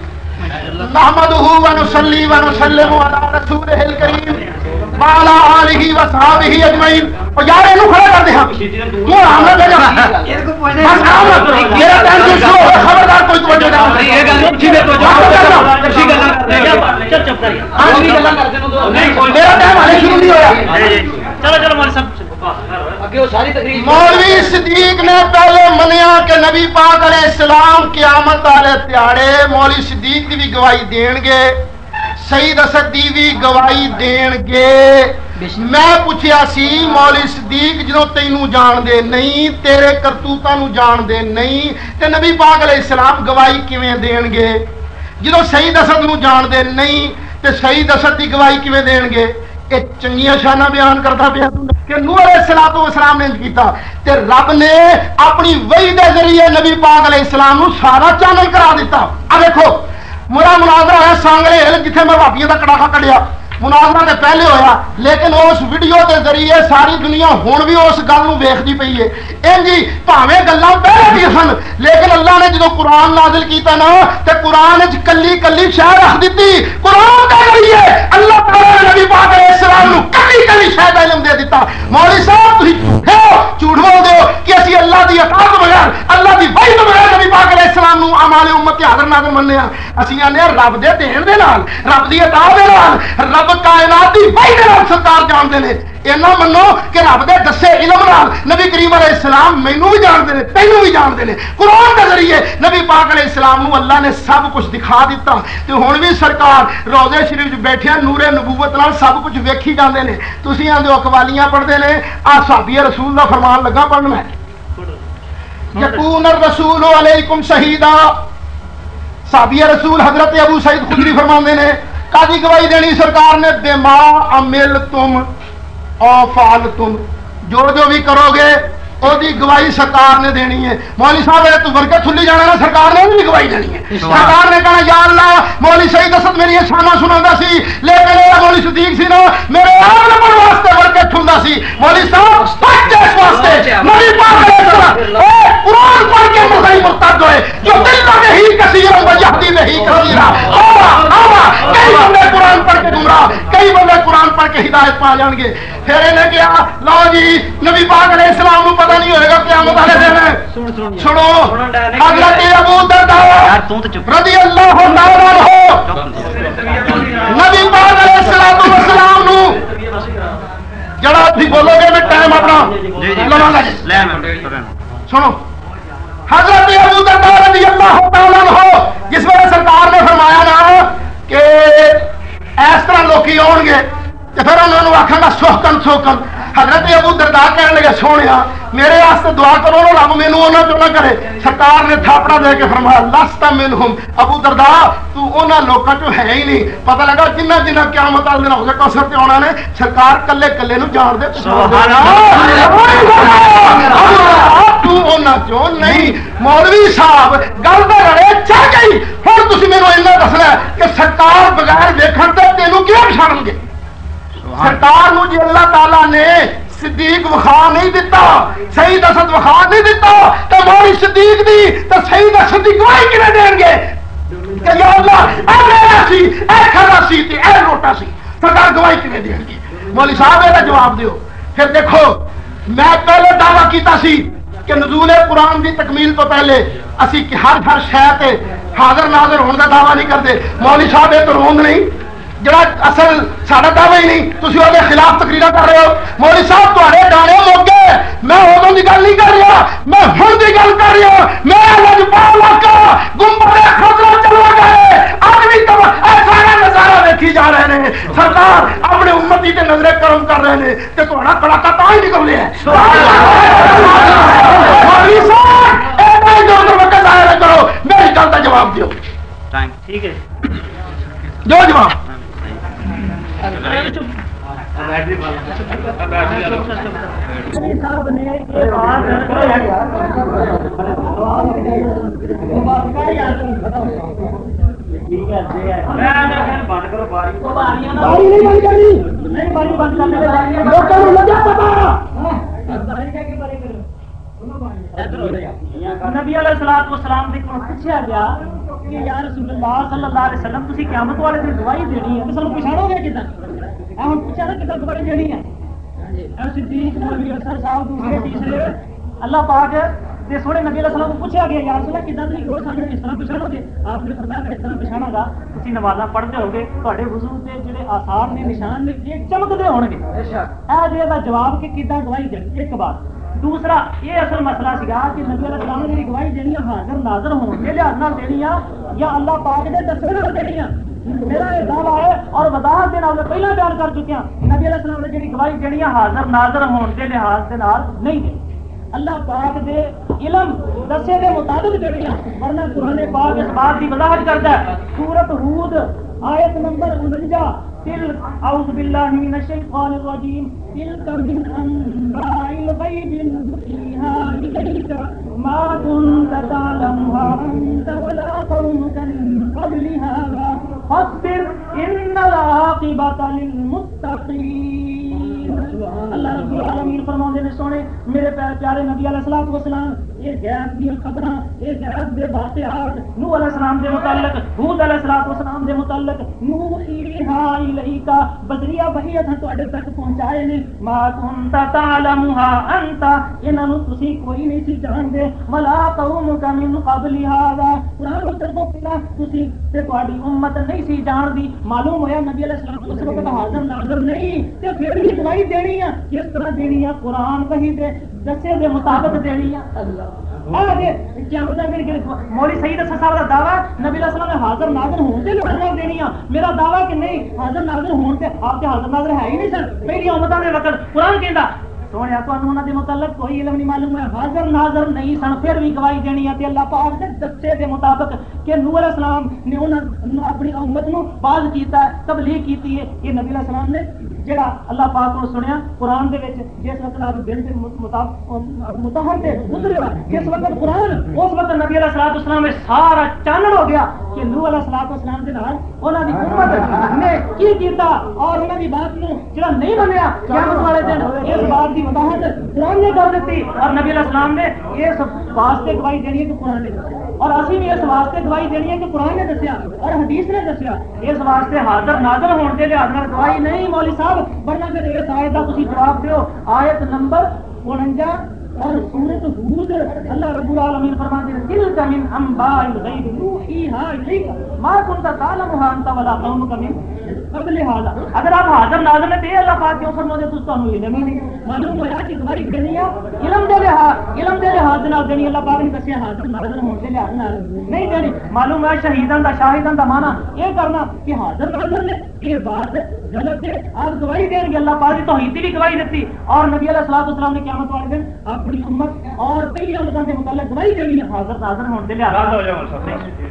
نحمده ونصلي ونسلم على رسوله الكريم وعلى آله وصحبه اجمعین اور یار اینو کھڑا کر دے ہم کیوں ہم نے بس آمد میرا ٹائم جو شروع ہو خبردار کوئی توجہ نہ یہ گل اچھی میں توجہ چپ کریے میرا ٹائم ہلے شروع نہیں ہوا چلو مولوی صاحب مولوی صدیق نے پہلے منیا کہ نبی پاک علیہ السلام قیامت والے تیاڑے مولوی صدیق دی بھی گواہی دین گے سعید اسد دی بھی گواہی دین گے میں پوچھیا سی مولوی صدیق جدوں تینوں جان دے نہیں تیرے کرتوتاں نو جان دے نہیں تے نبی پاک علیہ السلام گواہی کیویں دین گے جدوں سعید اسد نو جان دے نہیں تے سعید اسد دی گواہی کیویں دین گے ایک چنگیاں شانہ بیان کرتا پیا کہ نوح علیہ السلام نے کیتا تے رب نے اپنی وحی دے ذریعے نبی پاک علیہ السلام نو سارا چینل کرا دیتا ا دیکھو میرا مناظرہ ہے سانگلے ہل جتھے میں بھابیاں دا کڑاکا کڈیا مناظرہ تے پہلے ہویا لیکن اس ویڈیو دے ذریعے ساری دنیا ہن بھی اس گل نو ویکھدی پئی ہے این جی بھاویں گلاں پہلے بھی سن لیکن اللہ نے جدوں قرآن نازل کیتا نا تے قرآن وچ کلی کلی شے رکھ دتی قرآن دے ذریعے اللہ تعالی نے نبی پاک علیہ السلام نو کلی کلی شے دا علم دے دیتا مولوی صاحب تسی جھوٹ بول دے ہو کہ اسی اللہ دی اطاعت بغیر اللہ دی وحی تو بغیر نبی پاک علیہ السلام نو वाले उम्मत हाज़िर नाज़िर मनने असीं आने रब दे देण दे नाल रब दी अता दे नाल रब कायनात दी वही दे नाल सरकार जानदे ने इन्ना मनो कि रब दे दसे इल्म नाल नबी करीम अलैहिस्सलाम मैनू भी जानदे ने तैनू भी जानदे ने कुरान के जरिए नबी पाक अलैहिस्सलाम नू अल्लाह ने सब कुछ दिखा दिता ते हुण भी सरकार रोज़े शरीफ च बैठिया नूरे नबूवत नाल सब कुछ वेखी जांदे ने तुसीं आंदे हो अकवालियां पढ़दे ने आ साहबी रसूल दा फरमान लगा पढ़न मैं यकून रसूल अलैकुम शहीदा साहबी रसूल हजरत अबू सईद खुदरी फरमांदे ने कादी गवाही देनी सरकार ने बेमा अमिल तुम और फाल तुम जो भी करोगे ओदी गवाही सरकार ने देनी है। मौली साहब तू वर्के थुली जाना ना सरकार ने भी गवाही देनी है। सरकार ने कहना या अल्लाह मौली सही दसत मेरी शाना सुनांदा सी लेकिन मौली सदीक सी ना मेरे आप नंबर वास्ते वर्के थुंदा सी मौली साहब सच्चे वास्ते नबी पाक अलैहि कुरान पढ़ के मसई मुर्तद होए जो दिल में ही कसीर व यहदी में ही कसीरा आवा कई बंदे कुरान पढ़ के गुमराह कई बंदे कुरान पढ़ के हिदायत पा जाएंगे। फिर इन्हें क्या लो जी नबी पाक अलैहि सलाम को पता नहीं होएगा क़यामत वाले दिन सुनो हज़रत अबू दरदा रज़ी अल्लाह तआला अन्हु नबी पाक अलैहि सलाम नु जड़ा तुसी बोलोगे मैं टाइम अपना लवांगा सुनो हज़रत अबू दरदा रज़ी अल्लाह तआला अन्हु जिस वेले सरकार ने फरमाया ना कि इस तरह लोग आउणगे ते फिर उन्होंने आखांगा सोहकन सोहकन हजरत अबू दरदा कहने लगे सोनिया मेरे वास्ते दुआ करो ना रब मैनू उन्हां चों ना करे। सरकार ने थापड़ा दे के फरमाया लस्ता मिनहुम अबू दरदा तू उन्हां लोकां चों है ही नहीं। पता लगा जिन्ना जिन्ना क़यामत वाले दिन होगा कौसर ते आउणा ने सरकार कल्ले कल्ले नू जान दे सुभान अल्लाह तू उन्हां चों नहीं। मौलवी साहब गल दे रड़े चढ़ गई हुण तुसीं मैनू इन्ना दसना कि सरकार बगैर देखण ते तैनू किवें पछाणनगे। सरकार नू जी अल्लाह ताला ने सिद्दीक वखा नहीं दिता सही दसत वखा नहीं दिता तो मौली सिद्दीक दी तो सही दसत दी गवाही किवें देणगे कि या अल्लाह ए मेरा सी ए खरा सी ते ए रोटा सी सरकार गवाही किवें देणगे। मौली साहब एदा जवाब दियो। फिर देखो मैं पहले दावा कीता सी कि नज़ूल कुरान दी तकमील तो पहले असी हर शय ते हाज़िर नाज़िर होने का दावा नहीं करते। मौली साहब ये तो रोंग नहीं जरा असल साडा दावा ही नहीं तुसी ओदे खिलाफ तकरीर कर रहे हो। मौली साहब तुहाडे गाने मुक्के मैं उदों दी गल नहीं कर रहा मैं हुण दी गल कर रहा। मेरा लजपाल आका गुंबदे खजरा चला गए अज भी तो सारा नजारा देखी जा रहे हैं। सरकार अपने उम्मती ते नजरे करम कर रहे हैं ते तुहाडा कड़ाका तां ही निकल रहा है। मौली साहब एदा ही जो वक्त जाहिर करो मेरी गल दा जवाब दियो। ठीक है दो जवाब नबी अलैहिस्सलाम दे कोल पुछया गया कि या रसूलुल्लाह सल्लल्लाहु अलैहि वसल्लम तुसी क़यामत वाले दिन गवाही देनी है ते सानू पछाणोगे किदां आ हुण पुछया ना किदां गवाही देनी है ए सिद्दीक मौलवी असर साहब दूसरे तीसरे अल्लाह पाक दे सोहणे नबी अलैहि सलाम को पुछया गया या रसूलल्लाह किदां तुसी गवाही सानू इस तरह पछाणोगे। आपने फरमाया इस तरह पछाणांगा तुसी नमाज़ां पढ़दे होगे तुहाडे वुज़ू ते जेहड़े आसार ने निशान ने ये चमकदे होणगे। बेशक ए जेदा जवाब कि किदां गवाही देनी एक बात। दूसरा ये असल मसला सीगा कि नबी अलैहि सलाम ने गवाही देनी है हाज़िर नाज़िर होने के लिहाज नाल देनी है या अल्लाह पाक दे दस्से नाल देनी है। मेरा ये दावा है और वजाहत दे नाल पहला बयान कर चुके हैं नबी अलैहि सलाम ने जेहड़ी गवाही देनी है हाज़िर नाज़िर होने के लिहाज दे नाल नहीं देनी अल्लाह पाक दे इल्म दस्से दे मुताबिक देनी है। वरना कुरान पाक इस बात की वजाहत करता है सूरत हूद आयत नंबर 49 तिल औज़ु बिल्लाहि मिनश शैतानिर रजीम तिलका मिन अंबाइल गैबि नुहीहा इलैका मा कुन्ता तअलमुहा अंता वला कौमुका मिन क़ब्लि हाज़ा फस्बिर इन्नल आक़िबता लिल मुत्तक़ीन। अल्लाह रब्बुल आलमीन फरमाते हैं सोने मेरे प्यारे नबी अलैहिस्सलातु वस्सलाम یہ غیب دی خبراں، یہ غیب دے واقعات نوح علیہ السلام دے متعلق، ہود علیہ السلام دے متعلق نوحیھا الیکا بذریعہ وحی اتھاں تواڈے تک پہنچائے نے، ما کنت تعلمها انت انہاں نوں تسی کوئی نہیں سی جاندے، ولا قومک من قبل هذا قرآن اتر کو پہلا تسی تے تواڈی امت نہیں سی جاندی۔ معلوم ہویا نبی علیہ السلام اس وقت حاضر ناظر نہیں تے پھر بھی گواہی دینی ہے، کس طرح دینی ہے؟ قرآن وحی دے دسے دے مطابق دینی ہے۔ اللہ مولوی سعید اصغر صاحب کا دعویٰ نبی علیہ السلام نے حاضر ناظر ہونے سے لوٹنا دینی ہے، میرا دعویٰ کہ نہیں حاضر ناظر ہونے سے آپ کے حاضر ناظر ہے ہی نہیں سن پہلی امتوں نے وقت قرآن کہندا سونے تو انہوں نے متعلق کوئی علم نہیں معلوم ہے، حاضر ناظر نہیں سن پھر بھی گواہی دینی ہے۔ اللہ پاک نے دسے دے مطابق کہ نوح علیہ السلام نے انہوں اپنی امت نو باز کیتا ہے، تبلیغ کیتی ہے، یہ نبی علیہ السلام نے جڑا اللہ پاک کو سنیا قرآن دے وچ جس وقت آپ دل کے متحر تے اترے جس وقت قرآن اس وقت نبی علیہ السلام میں سارا چانن ہو گیا کہ نوح علیہ السلام دے نال انہاں دی امت نے کی کیتا اور انہاں دی بات نو جڑا نہیں منیا قیامت والے دن اس بات دی وضاحت قرآن نے کر دتی اور نبی علیہ السلام نے اس واسطے گواہی دینی ہے کہ قرآن نے دسیا اور اسی بھی اس واسطے گواہی دینی ہے کہ قرآن نے دسیا اور حدیث نے دسیا۔ اس واسطے حاضر ناظر ہونے دے لحاظ نال گواہی نہیں مولوی صاحب، ورنہ کہ اس آیت کا تسی جواب دیو آیت نمبر 49 اور سورۃ ہود اللہ رب العالمین فرماتے ہیں تلک من انباء الغیب نوحیھا الیک ما کنت تعلمها انت ولا قومک من قبل هذا۔ اگر آپ حاضر ناظر نے تے اللہ پاک کیوں فرماتے تو تانوں علم ہی نہیں معلوم ہوا کہ تمہاری دنیا علم دے لحاظ نال دینی اللہ پاک نے دسیا حاضر ناظر ہونے دے لحاظ نال نہیں دینی۔ معلوم ہے شہیداں دا شاہداں دا معنی یہ کرنا کہ حاضر ناظر نے یہ بات غلط ہے آپ گواہی دیں گے، اللہ پاک نے توحید کی گواہی دیتی اور نبی علیہ السلام نے قیامت والے دن اپنی امت اور پہلی امتوں کے متعلق گواہی دینی ہے حاضر ناظر ہونے دے لحاظ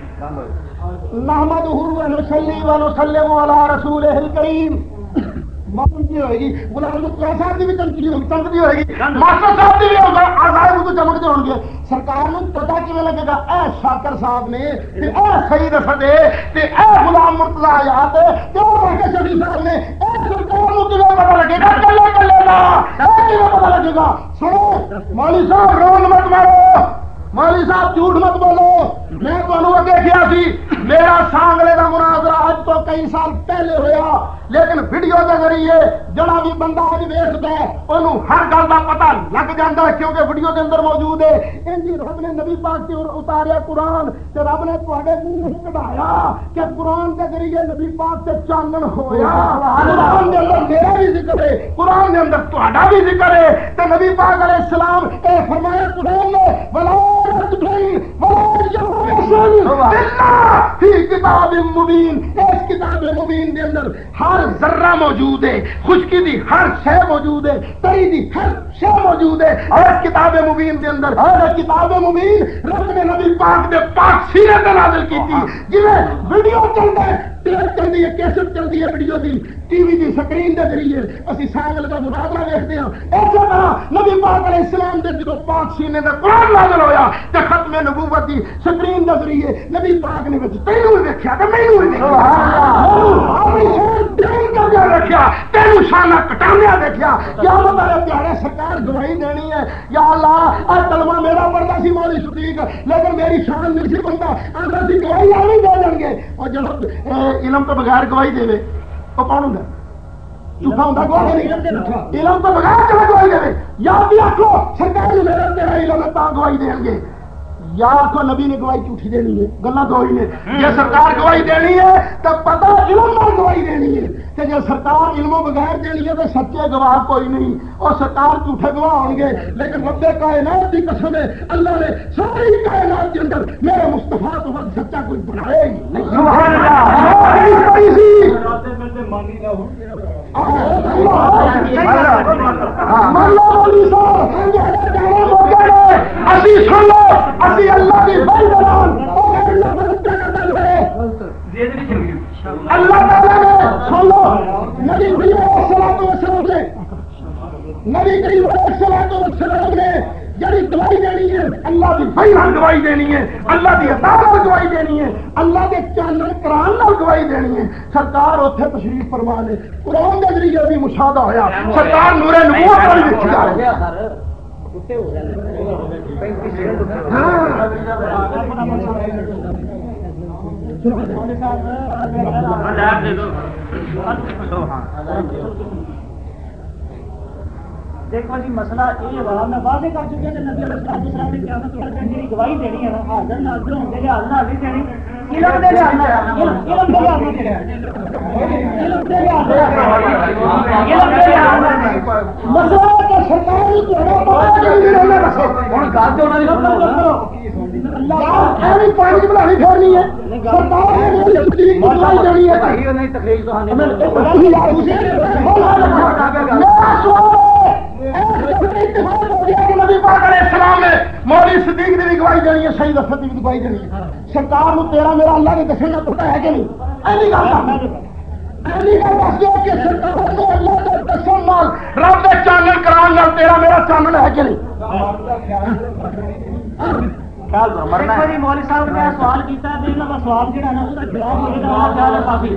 نحمدہ ونصلی ونسلم علی رسولہ الکریم۔ معلوم کی ہوئے گی غلام مصطفیٰ صاحب کی بھی تنقید ہوئے گی، ماسٹر صاحب کی بھی ہوگا، آزائے اردو چمکتے ہوں گے۔ سرکار نے پتا کیوں لگے گا اے شاکر صاحب نے تے اے سعید اسد تے اے غلام مرتضیٰ آیات تے او کے شفیع صاحب نے اے سرکار کو کیوں پتا لگے گا؟ کلے کلے دا کیوں پتا لگے گا؟ سنو مولوی صاحب رون مت مارو، مولوی صاحب جھوٹ مت بولو، میں تمہیں اگے کیا سی میرا سانگلے کا مناظرہ اج تو کئی سال پہلے ہوا، لیکن ویڈیو کے ذریعے جڑا بھی بندہ اج ویکھدا ہے انہوں ہر گل کا پتہ لگ جاتا ہے کیونکہ ویڈیو کے اندر موجود ہے۔ انجی رب نے نبی پاک سے اتاریا قرآن تے رب نے تواڈے منہ کڈایا کہ قرآن کے ذریعے نبی پاک سے چانن ہویا۔ قرآن کے اندر میرا بھی ذکر ہے، قرآن کے اندر تواڈا بھی ذکر ہے تے نبی پاک علیہ السلام اے فرمایا قرآن نے ولا کتاب مبین، اس کتاب مبین کے اندر ہر ذرہ موجود ہے، خشکی دی ہر شے موجود ہے، تری دی ہر شے موجود ہے اور اس کتاب مبین کے اندر کتاب مبین رب نے نبی پاک دے پاک سینے تے نازل کیتی۔ جویں ویڈیو چلدا ہے، ٹیپ چلدی ہے، کیسٹ چلدی ہے ویڈیو دی، ٹی وی دی سکرین دے ذریعے اسی سانگل دا مقابلہ دیکھتے ہیں، اسی طرح نبی پاک علیہ السلام دے جو پاک سینے تے قرآن نازل ہویا تے ختم نبوت دی سکرین دے ذریعے نبی پاک نے وچ تینوں ویکھیا تے مینوں وی دیکھیا، اپنی شان ڈرین کر کے رکھیا، تینوں شانہ کٹانیا دیکھیا۔ کیا بتایا پیارے سرکار گواہی دینی ہے یا اللہ اے کلمہ میرا پڑھدا سی مولوی صدیق لیکن میری شان نہیں سی بنتا، اگر دی گواہی آویں دے دیں گے اور جو علم تو بغیر گواہی دے وہ کون ہوں گا؟ جھوٹا ہوں گا گواہی نہیں، علم تو بغیر چلا گواہی دے یا بھی آخو سرکار نے میرا تیرا علم ہے تا گواہی دیں گے، یا آخو نبی نے گواہی جھوٹی دینی ہے، گلا تو ہوئی نے یہ سرکار گواہی دینی ہے تو پتہ علم میں گواہی دینی ہے کہ جب سرکار علم و بغیر دینی ہے تو سچے گواہ کوئی نہیں اور سرکار جھوٹے گواہ ہوں گے، لیکن رب کائنات کی قسم ہے اللہ نے ساری کائنات کے اندر میرے مصطفیٰ تو وقت سچا کوئی بنائے ہی نہیں۔ سبحان اللہ کی اللہ تعالیٰ نے سن لو نبی کریم علیہ السلام نے جڑی گواہی دینی ہے اللہ کی فیض گواہی دینی ہے، اللہ کی عطا گواہی دینی ہے، اللہ کے چانن قرآن نال گواہی دینی ہے۔ سرکار اتنے تشریف فرما نے قرآن کے ذریعے بھی مشاہدہ ہویا، سرکار نور نبوت والی ویکھی جا رہی ہے۔ دیکھو جی مسئلہ یہ ہوا میں واضح کر چکا کہ نبی علیہ السلام نے قیامت والے دن جی گواہی دینی ہے نا حاضر ناظر ہوں گے لحاظ نال نہیں دینی علم دے لحاظ نال علم دے لحاظ مسئلہ کہ سرکار کی اللہ پانی بلانی پھیرنی ہے مولوی صدیق کی بھی گواہی دینی ہے شہید اسد کی بھی گواہی دینی ہے سرکار کو تیرا میرا اللہ کے دسنے کا پتہ ہے کہ نہیں ایلی گل دس دو کہ سرکار کو اللہ کے دسن نال رب دے چانن کران نال تیرا میرا چانن ہے کہ نہیں دیکھو جی مولوی صاحب نے سوال کیتا ہے دیکھنا سوال جہاں نا وہ جواب ہوئے گا خیال ہے کافی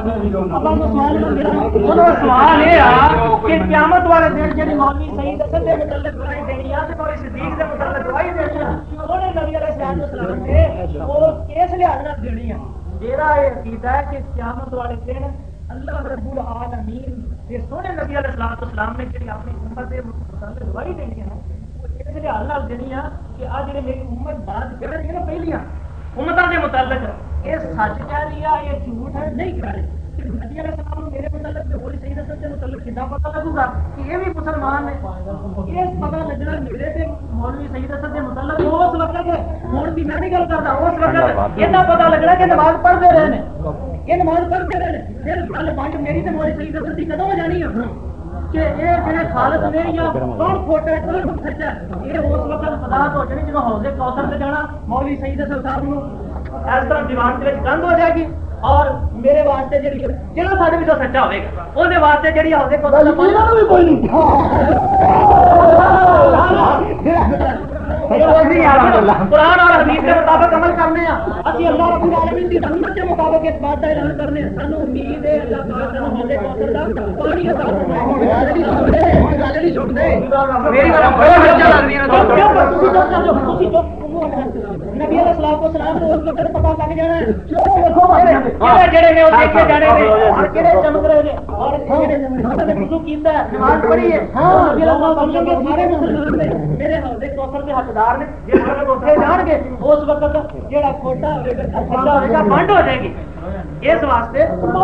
سوال یہ ہے کہ قیامت والے دن جی مولوی سعید اسد کے متعلق گواہی دینی ہے مولوی صدیق کے متعلق گواہی دینی ہے انہوں نبی علیہ السلام نے وہ کس لحاظ نال دینی ہے میرا یہ عقیدہ ہے کہ قیامت والے دن اللہ رب العالمین یہ سونے نبی علیہ السلام نے جی اپنی امت کے متعلق گواہی دینی ہے حال دینی ہے کہ آج جی میری امت بات کر رہی ہے نا پہلیاں امتوں کے متعلق یہ سچ کہہ رہی ہے یہ جھوٹ ہے نہیں کہہ رہی نبی علیہ السلام میرے متعلق مولوی سعید اسد کے متعلق کتنا پتہ لگے گا کہ یہ بھی مسلمان ہے یہ پتہ لگنا میرے سے مولوی سعید اسد کے متعلق اس وقت ہے ہوں بھی میں نہیں گل کرتا اس وقت یہ پتہ لگنا کہ نماز پڑھتے رہے ہیں یہ نماز پڑھتے رہے پھر گل بانٹ میری سے مولوی سعید اسد کی کدوں جانی ہے کہ یہ جڑے خالد نے یا کون کھوٹا ہے کون سچا ہے یہ اس وقت فضاحت ہو جانی جب حوض کوثر سے جانا مولوی سعید اسد صاحب نو اس طرح دیوان کے گند ہو جائے گی اور میرے واسطے جڑی جڑا سارے وچوں سچا ہوے گا اون دے واسطے جڑی حوض کوثر بھی کوئی نہیں قرآن اور حدیث کے مطابق عمل کرنے ہیں اسی اللہ رب العالمین کی سنت کے مطابق اس بات کا اعلان کرنے ہیں سانو امید ہے اللہ پاک نے حوض کوثر دا پانی عطا فرمائے میری بڑا بچہ لگ رہی ہے نبی علیہ السلام کو اس وقت پتہ لگ جانا ہے جڑے نے دیکھے جانے اور کہڑے چمک رہے ہیں اور کہڑے وضو کیتا ہے نماز پڑھی ہے نبی علیہ السلام کے سارے مسلمان نے میرے حوض کوثر کے حقدار نے جس وقت اٹھے جان گے اس وقت جڑا کھوٹا ہوے گا سچا ہوے گا بانڈ ہو جائے گی اس واسطے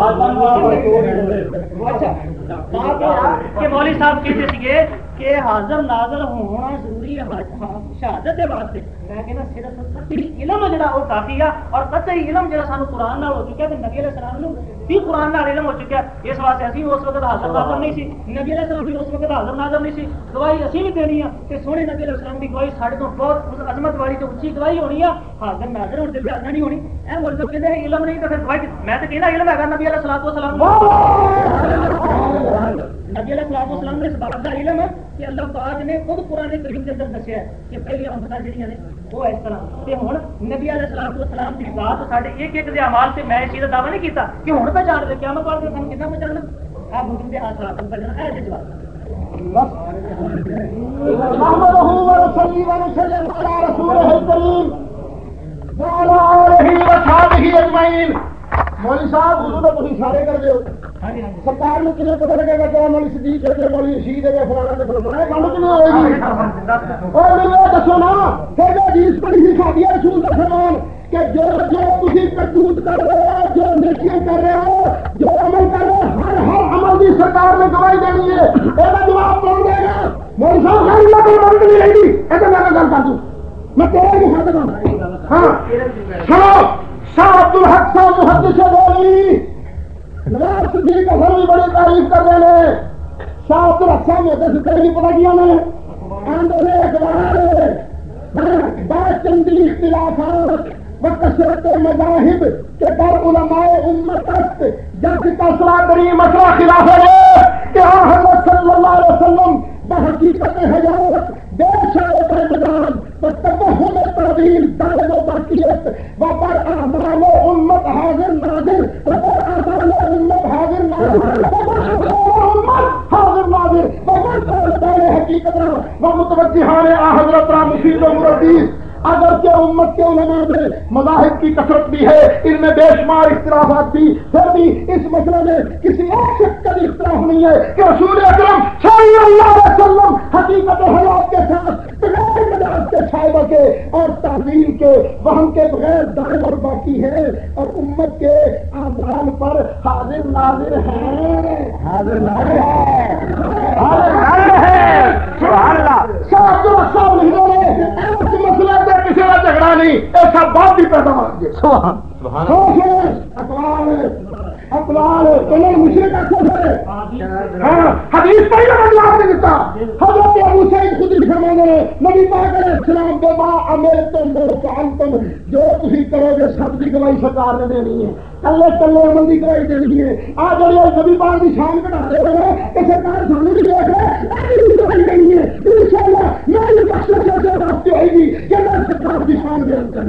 اچھا کہ مولوی صاحب کہتے تھے کہ حاضر ناظر ہونا ضروری ہے شہادت کے واسطے میں کہنا صرف قطعی علم جڑا وہ کافی ہے اور قطعی علم جڑا سانو قرآن نال ہو چکا ہے نبی علیہ السلام نو بھی قرآن نال علم ہو چکا ہے اس واسطے اسی اس وقت حاضر ناظر نہیں سی نبی علیہ السلام بھی اس وقت حاضر ناظر نہیں سی گواہی اسی بھی دینی ہے کہ سونے نبی علیہ السلام کی گواہی ساڈے تو بہت عظمت والی تو اچھی گواہی ہونی ہے حاضر ناظر ہونے سے زیادہ نہیں ہونی اے مول صاحب کہتے ہیں علم نہیں تو پھر گواہی میں تو کہنا علم ہے نبی علیہ السلام نبی علیہ السلام نے اس بات کا علم ہے کہ اللہ پاک نے خود قرآن کریم کے اندر دسیا ہے کہ پہلی امتاں جڑیاں نے وہ اس طرح تے ہن نبی علیہ السلام کی ذات ساڈے ایک ایک دے اعمال سے میں اس چیز دا دعویٰ نہیں کیتا کہ ہن پہ جان دے قیامت والے دن کتنا پہ جاننا آپ حکم دے آسرات پر جانا ہے جواب محمد رسول ونسلم على رسوله الكريم وعلى آله وصحبه اجمعین مولوی صاحب حضور تو تسی سارے کر دیو سرکار نے کتنے پتہ لگے گا کہ مولوی صدیق ہے مولوی رشید ہے فلانا نے فلانا ہے گل کیوں ہوئے گی اور میں دسو نا پھر جو حدیث پڑھی سی ساڈی رسول دا فرمان کہ جو تسی کرتوت کر رہے ہو جو نیکیاں کر رہے ہو جو عمل کر رہے ہو ہر عمل دی سرکار نے گواہی دینی ہے اے دا جواب کون دے گا مولوی صاحب غیر اللہ کوئی مرد نہیں رہی اے تے میں گل کر دوں میں تیرے کی خاطر ہاں سنو شاہ عبد الحق صاحب محدث بولی نواز صدیق اثر بھی بڑی تعریف کر رہے ہیں شاہ عبد الحق صاحب محدث سے نہیں پتا کیا میں آندھے اخبار بات چندی اختلافات وکثرت مذاہب کے در علماء امت است جس کا سرادری مسئلہ خلاف ہے کہ حضرت صلی اللہ علیہ وسلم بحقیقت حیات بے شاعت رمضان وتبہم التعظیم دائم و باقیت وبر اعمال امت حاضر ناظر وبر اعمال امت حاضر ناظر وبر اعمال امت حاضر ناظر وبر قول حقیقت وہ متوجہان حضرت مفید و مرادیس اگرچہ امت کے علماء میں مذاہب کی کثرت بھی ہے، ان میں بے شمار اختلافات بھی، پھر بھی اس مسئلے میں کسی ایک شخص کا بھی اختلاف نہیں ہے کہ رسول اکرم صلی اللہ علیہ وسلم حقیقت حیات کے ساتھ بغیر مدارس کے شائبہ کے اور تعویل کے وہم کے بغیر دائم اور باقی ہے، اور امت کے اعمال پر حاضر ناظر ہیں، حاضر ناظر ہے، حاضر ناظر ہے۔ سبحان اللہ۔ صاحب مہینوں نے اس مسئلے کسی کا جھگڑا نہیں، ایسا بات بھی پیدا ہوگی۔ حدیث پر اللہ نے دیتا، حضرت ابو سعید خدری فرماتے ہیں نبی پاک علیہ السلام بما عملتم وفعلتم، جو تسی کرو گے سب کی گواہی سرکار نے دینی ہے، کلے کلے عمل کی گواہی دینی ہے۔ آج جڑے نبی پاک کی شان گھٹا رہے ہیں کہ سرکار سامنے بھی دیکھ رہے گواہی دینی ہے، انشاءاللہ میں یہ بخشش سے رابطے ہوئے گی کہ میں سرکار کی شان بیان کرنے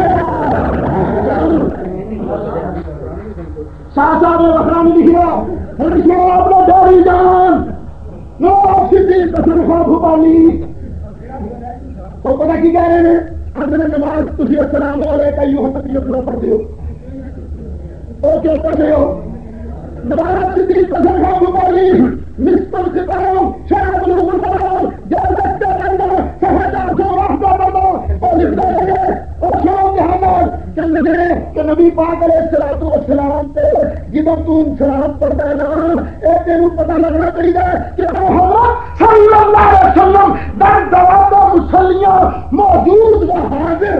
شاہ صاحب نے وکرا میں لکھا اپنا ڈوری جان نو صدیق خواب پانی تو پتا کی کہہ رہے ہیں اپنے نماز تھی السلام علیکم یوحنا پورا پڑھتے ہو تو کیا پڑھتے ہو نماز صدیق خواب پانی مستر سے کرو شراب لوگوں کرو جلد کا بندہ سہجا جو راستہ بندہ اور لکھتا ہے اور کیوں محمد کہ نبی پاک علیہ السلام پہ جدھر تو سلام پڑھتا ہے نا ایک دن پتہ لگنا چاہیے کہ محمد صلی اللہ علیہ وسلم در دواب و مسلیاں موجود و حاضر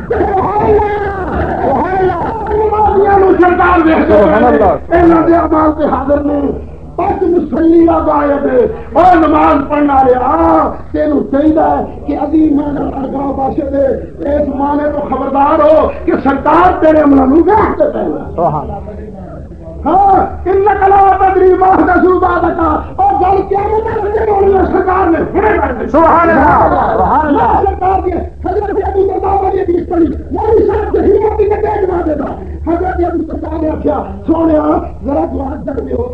سرکار سے حاضر نے پس مسلی غائب ہے اور نماز پڑھنا رہا تینوں چاہیے کہ عظیم مانا آگاہ باشد ہے اس مانے تو خبردار ہو کہ سرکار تیرے عملوں کے پہلے ہاں ان کلا تدری ماہ کا صوبہ کا اور گل کیا سرکار نے سبحان اللہ سرکار کی حضرت ابو دردا نے حدیث پڑھی مولوی صاحب کی ہمت کی کٹے جما دیتا حضرت ابو دردا نے کہا سونیا ذرا دعا کر دیو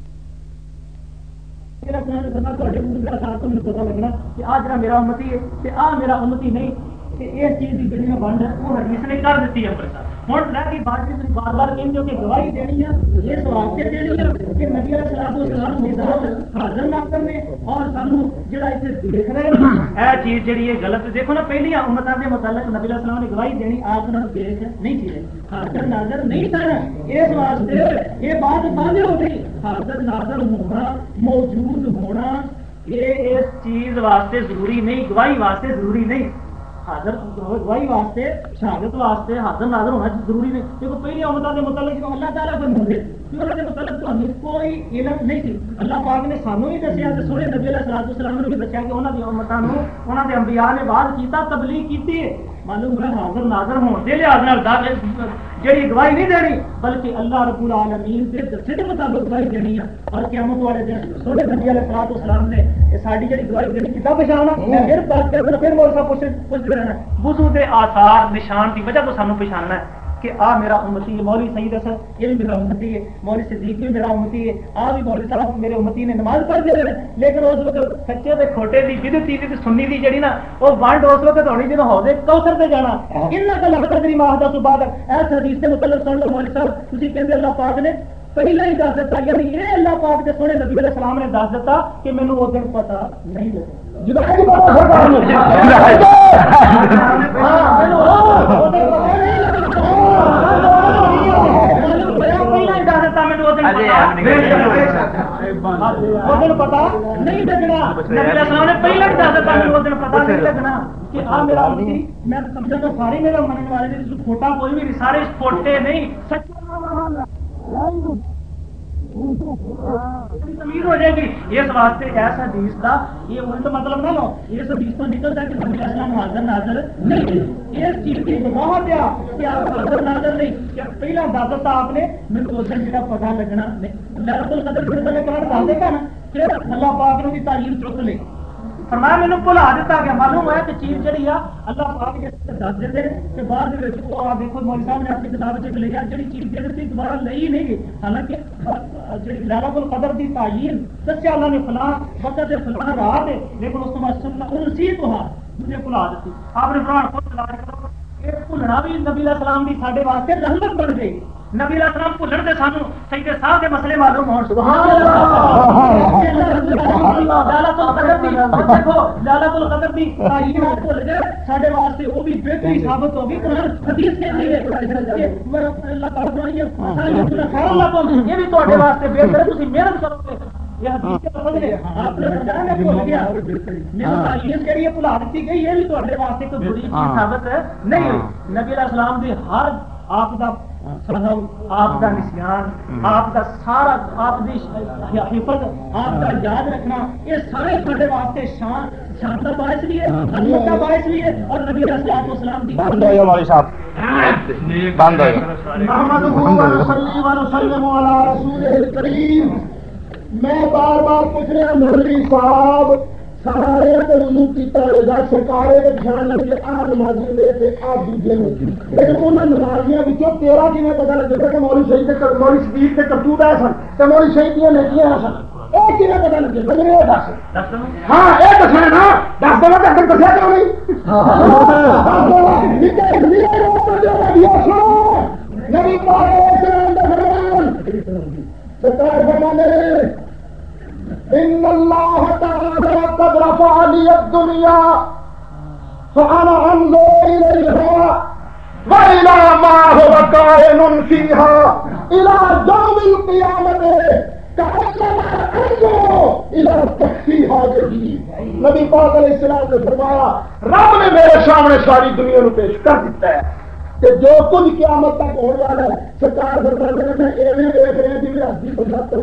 پتا لگنا کہ آ جا میرا امتی ہے آ میرا امتی نہیں کہ اس چیز کی جڑی بنڈ ہے وہ حدیث نے کر دیتی ہے ہوں رہ گئی بات جس بار بار کہیں جو کہ گواہی دینی ہے اس واسطے دینی ہے کہ نبی علیہ السلام کی ذات حاضر نہ کرنے اور سانو جڑا اسے دیکھ رہے ہیں اے چیز جڑی ہے غلط دیکھو نا پہلی امتاں دے متعلق نبی علیہ السلام نے گواہی دینی آپ نہ دیکھ نہیں تھی حاضر ناظر نہیں تھا اس واسطے یہ بات واضح ہو گئی حاضر ناظر ہونا موجود ہونا یہ اس چیز واسطے ضروری نہیں گواہی واسطے ضروری نہیں حاضر گواہی واسطے شہادت واسطے حاضر ناظر ہونا ضروری نہیں دیکھو پہلی امتوں کے متعلق اللہ تعالیٰ کو ہوتے کے متعلق تو ہمیں کوئی علم نہیں تھی اللہ پاک نے سانوں ہی دسیا کہ سونے نبی علیہ السلام نے بھی دسیا کہ انہوں نے امتوں انہوں نے انبیاء نے بعد کیتا تبلیغ کیتی ہے معلوم ہے حاضر ناظر ہونے دے لحاظ جڑی گواہی نہیں دینی بلکہ اللہ رب العالمین کے دسے کے مطابق گواہی دینی ہے اور قیامت والے دن سونے نبی علیہ السلام نے ساری جڑی گواہی دینی کتاب پہچانا میں پھر بات کروں پھر مول صاحب پوچھ رہنا وضو دے آثار نشان کی وجہ تو سانوں پہچاننا ہے کہ آ میرا امتی ہے مولوی سعید حسن یہ بھی میرا امتی ہے مولوی صدیق بھی میرا امتی ہے آ بھی مولوی صاحب میرے امتی نے نماز پڑھ دے رہے لیکن اس وقت سچے تے کھوٹے دی بدعتی دی سنی دی جڑی نا وہ ونڈ اس وقت ہونی جدوں حوض کوثر تے جانا انہاں کا لفظ تدری ماہ دا بعد اس حدیث کے متعلق سن لو مولوی صاحب تسی کہندے اللہ پاک نے پہلا ہی دس دیتا یعنی یہ اللہ پاک کے سونے نبی علیہ السلام نے دس دیتا کہ مینوں اس دن پتہ نہیں پتا نہیں لگنا پہلے پتا نہیں لگنا کہ آ میرا امتی میں سمجھا تو سارے میرے مننے والے کھوٹا کوئی بھی نہیں سارے کھوٹے نہیں سچا تمیز ہو جائے گی اس واسطے اس حدیث کا یہ الٹ مطلب نہ لو اس حدیث تو نکلتا ہے کہ نبی اسلام حاضر ناظر نہیں اس چیز کی وضاح دیا کہ آپ حاضر ناظر نہیں کیا پہلا اندازہ تھا آپ نے میرے کو اس دن جڑا پتہ لگنا نہیں لرۃ القدر پھر تلے کرنا دس دے گا نا پھر اللہ پاک نے بھی تعلیم چک لے فرمایا مینوں بھلا دیتا گیا. معلوم ہوا کہ چیز جڑی آ اللہ پاک نے دس دیندے کہ بعد وچ آ دیکھو مولوی صاحب نے اپنی کتاب وچ لکھیا جڑی چیز دے دتی دوبارہ لئی نہیں گئی. حالانکہ جڑی ليلۃ القدر دی تعین دسیا اللہ نے فلاں وقت فلاں رات ہے, لیکن اس کے بعد سننا اسی تو مجھے بھلا دیتی. آپ نے قرآن خود تلاوت کرو کہ بھولنا بھی نبی علیہ السلام دی ساڈے واسطے رحمت بن گئی. نبی علیہ السلام بھولن تے سانو سیدے صاحب کے مسئلے معلوم ہون. سبحان اللہ. ليلۃ القدر دی دیکھو ليلۃ القدر دی تعین بھول گئے ساڈے واسطے وہ بھی بہتری ثابت ہوگی. قرآن حدیث کے ذریعے اللہ تعالی یہ خیر اللہ کو یہ بھی تواڈے واسطے بہتر ہے. تسی محنت کرو گے یہ حدیث کے لفظ نے آپ نے سمجھا میں بھول گیا میرا تعین کے لیے بھلا دیتی گئی یہ بھی تواڈے واسطے کوئی بری چیز ثابت نہیں ہوئی. نبی علیہ السلام دی ہر آپ دا آپ کا نسیان آپ کا سارا آپ کی حفظ آپ کا یاد رکھنا یہ سارے سارے واسطے شان کا باعث بھی ہے حکمت کا باعث بھی ہے. اور نبی علیہ السلام کی بند ہو مولوی صاحب بند ہو. میں بار بار پوچھ رہا مولوی صاحب سارے وضو کیتا ہوگا سرکارے کے دھیان لگے آپ نمازی لے کے آپ دوجے میں لیکن انہوں نمازیاں وچوں تیرا کیویں پتہ لگے کہ مولوی شہید تے مولوی شبیر تے کرتوت ہے سن تے مولوی شہید دیاں نیکیاں ہیں سن اے کیویں پتہ لگے مجھے یہ دس. ہاں اے دسنا نا دس دے میں تے دسیا کیوں نہیں. نبی پاک سرکار فرمانے ان اللہ تعالی قد رفع لی الدنیا فانا انظر الیہا والى ما هو كائن فيها الى يوم القيامة كأنما انظر الى تخفيها جديد. نبی پاک علیہ السلام نے فرمایا رب نے میرے سامنے ساری دنیا نو پیش کر دیتا ہے کہ جو کچھ قیامت تک ہونے والا ہے سرکار فرماتے ہیں میں ایویں دیکھ رہا جی میں حدیث بتاتا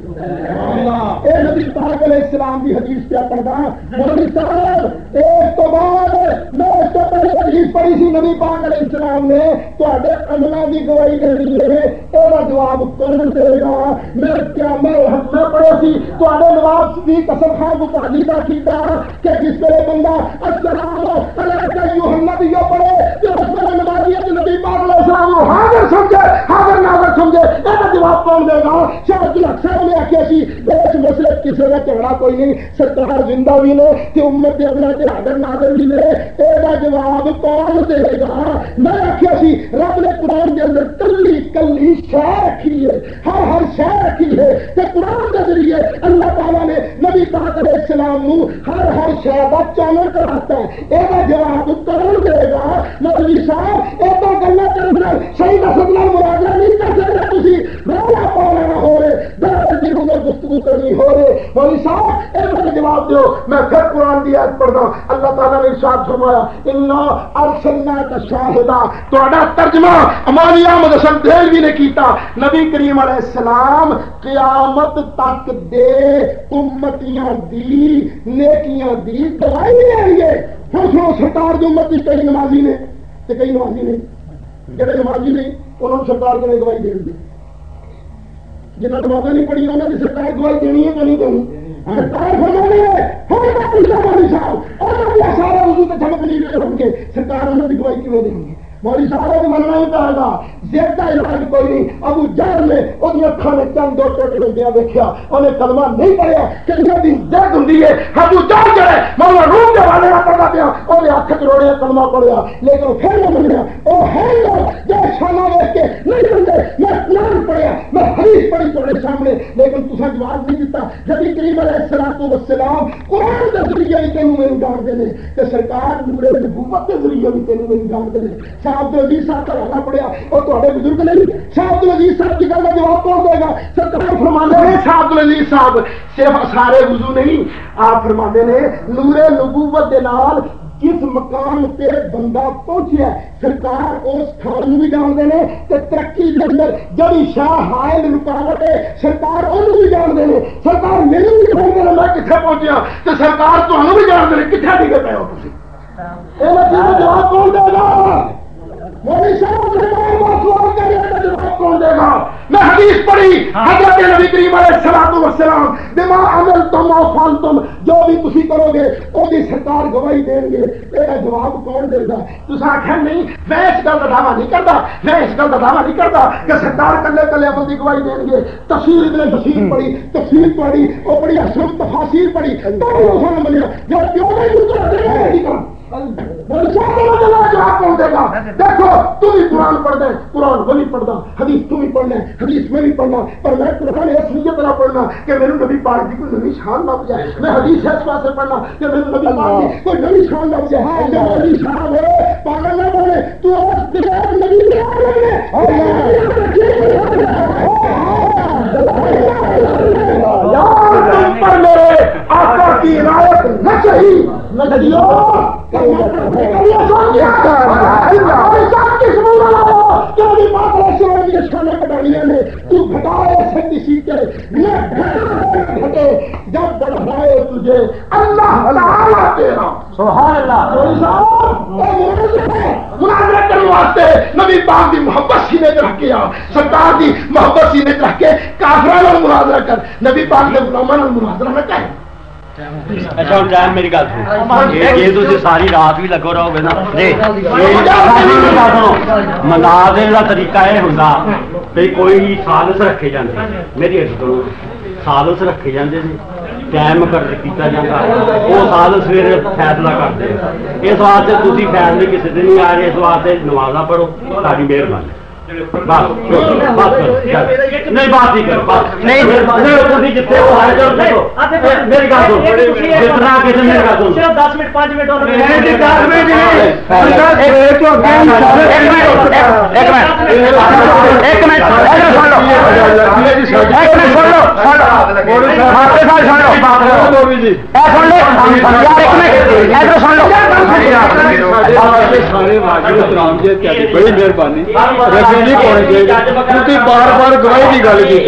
ہوں. اے نبی پاک علیہ السلام کی حدیث کیا پڑھتا مولوی صاحب اس تو بعد میں اس کو پہلے حدیث پڑھی سی نبی پاک علیہ السلام نے تواڈے عملاں دی گواہی دینی ہے اے جواب کون دے گا. میں قیامت ہم پڑھے سی تواڈے نواب دی قسم خان کو پڑھی دا کیتا کہ جس ویلے بندہ السلام علیکم ایھا النبی پڑھے تو اس ویلے نمازی نبی پاک علیہ السلام کو حاضر سمجھے حاضر ناظر سمجھے یہ جواب کون دے گا. شاید صاحب نے آخیا سی اس مسئلے کسی کا جھگڑا کوئی نہیں سرکار زندہ بھی نے کہ امت اگلا کے حاضر ناظر بھی نے یہ جواب کون دے گا. میں آخیا سی رب نے قرآن کے اندر کلی کلی شے رکھی ہے ہر شے رکھی ہے کہ قرآن کے ذریعے اللہ تعالیٰ نے نبی پاک علیہ السلام کو ہر شے کا چانن کراتا ہے. یہ جواب کون دے گا. مولوی صاحب ایسا گلا کرنا صحیح نسل نال مراجعہ نہیں کر سکتے تھی رولا پانا نہ ہو رہے دراصل جی ہمیں گفتگو کرنی ہو رہے. مولوی صاحب ایسا جواب دیو. میں پھر قرآن کی آیت پڑھتا ہوں. اللہ تعالیٰ نے ارشاد فرمایا انا ارسلناک شاہدا. تہاڈا ترجمہ امانی احمد حسن دہل بھی نے کیتا. نبی کریم علیہ السلام قیامت تک دے امتیاں دی نیکیاں دی گواہی لے لیے. ہن سنو سرکار دی امت دی کئی نمازی نے تے کئی نمازی نے جڑے نمازی نے انہوں نے سرکار کے گواہی دے دی. جنہاں نمازاں نہیں پڑھی انہوں نے سرکار گواہی دینی ہے کہ نہیں دینی. سرکار فرمانے سارے وضو تے جھمک نہیں ہوں گے سرکار انہوں کی گواہی کیوں دیں گے. مولوی صاحب کو مننا ہی پائے گا. زید کا علاج کوئی نہیں. ابو جہل نے وہ اکھاں نے چند دو ٹوٹے ہوندیاں دیکھا انہیں کلمہ نہیں پڑھیا کہ جی زید ہوندی ہے. ابو جہل جڑے مولا روم کے والے نہ پڑھدا پیا وہ ہاتھ چروڑے کلمہ پڑھیا لیکن پھر نہ منیا. وہ ہے جو شانہ دیکھ کے نہیں منتے. میں قرآن پڑھیا میں حدیث پڑھی تمہارے سامنے لیکن تساں جواب نہیں دیتا. نبی کریم علیہ الصلوۃ والسلام قرآن کے ذریعے بھی تینوں میری جانتے ہیں کہ سرکار نور نبوت کے ذریعے بھی تینوں میری جانتے ہیں. صاحب عزیز صاحب کا حوالہ پڑھیا اور تھوڑے بزرگ نے صاحب عزیز صاحب کی گل کا جواب کون دے گا. سرکار فرماتے ہیں صاحب عزیز صاحب صرف سارے وضو نہیں آپ فرماتے ہیں نور نبوت دے نال کس مقام تے بندہ پہنچیا سرکار اس تھان بھی جانتے ہیں تے ترقی دے اندر جڑی شاہ حائل رکاوٹ ہے سرکار انہوں بھی جانتے ہیں. سرکار میرے بھی جانتے ہیں میں کتنے پہنچیا تے سرکار تمہیں بھی جانتے ہیں کتنے ڈگے پے ہو تسی. یہ جواب کون دے گا. کون دے گا؟ میں حدیث پڑھی حضرت نبی کریم علیہ السلام بما عملتم و فعلتم، جو بھی تسی کرو گے وہی سرکار گواہی دیں گے. میرا جواب کون دے گا؟ تسا آخیا نہیں میں اس گل کا دعویٰ نہیں کرتا، میں اس گل کا دعویٰ نہیں کرتا کہ سرکار کلے کلے عمل کی گواہی دیں گے. تفسیر ابن کثیر پڑھی، تفسیر پڑھی، وہ پڑھی اشرف تفاسیر پڑھی، تو ملے جو کیوں نہیں جواب کون دے گا؟ دیکھو تم ہی قرآن پڑھ دیں، قرآن وہ نہیں پڑھتا، حدیث تم ہی پڑھنا، حدیث میں نہیں پڑھنا، پر میں قرآن اس نیت نہ پڑھنا کہ میرے نبی پاک کی کوئی نئی شان نہ بجائے، میں حدیث اس واسطے پڑھنا کہ میرے نبی پاک کی کوئی نئی شان نہ بجائے. نئی شان ہے پاگل نہ بولے تو نبی تم پر میرے آقا کی عنایت نہ چاہیے نہ جب بڑھائے تجھے اللہ سبحان اللہ مناظرہ کرنے واسطے نبی پاک دی محبت سینے رکھ کے آ، سرکار دی محبت سینے رکھ کے کافراں نال مناظرہ کر، نبی پاک دے غلاماں نال مناظرہ نہ کر. اچھا ہوں جان میری گل سن، یہ تھی ساری رات بھی لگو رہو گے نا مناظر کا طریقہ یہ ہوتا کہ کوئی سالس رکھے جاتے، میری سنو سالس رکھے جاتے ہیں، ٹائم مقرر کیا جاتا، وہ سالس پھر فیصلہ کرتے ہیں. اس واسطے تھی فیصلے کسی دن نہیں آ رہے، اس واسطے نمازاں پڑھو، ساری مہربانی. نہیں بات نہیں کرو نہیں جتنے میری گل سن جتنا کسی میری گل سن 10 منٹ 5 منٹ بڑی مہربانی بار بار گواہی کی گل کی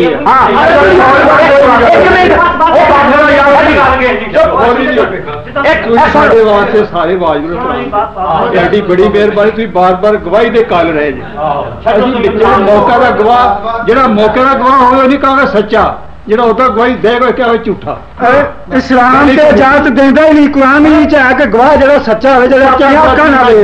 سارے واجب ایڈی بڑی مہربانی، تھی بار بار گواہی دے کال رہے جی. موقع کا گواہ جہاں موقع کا گواہ ہوئے نہیں کہا سچا، جہاں وہ گواہی دے گا کیا جھوٹا. اسلام سے اجازت دینا ہی نہیں، قرآن ہی چاہے کہ گواہ جہاں سچا ہوئے جہاں جھوٹا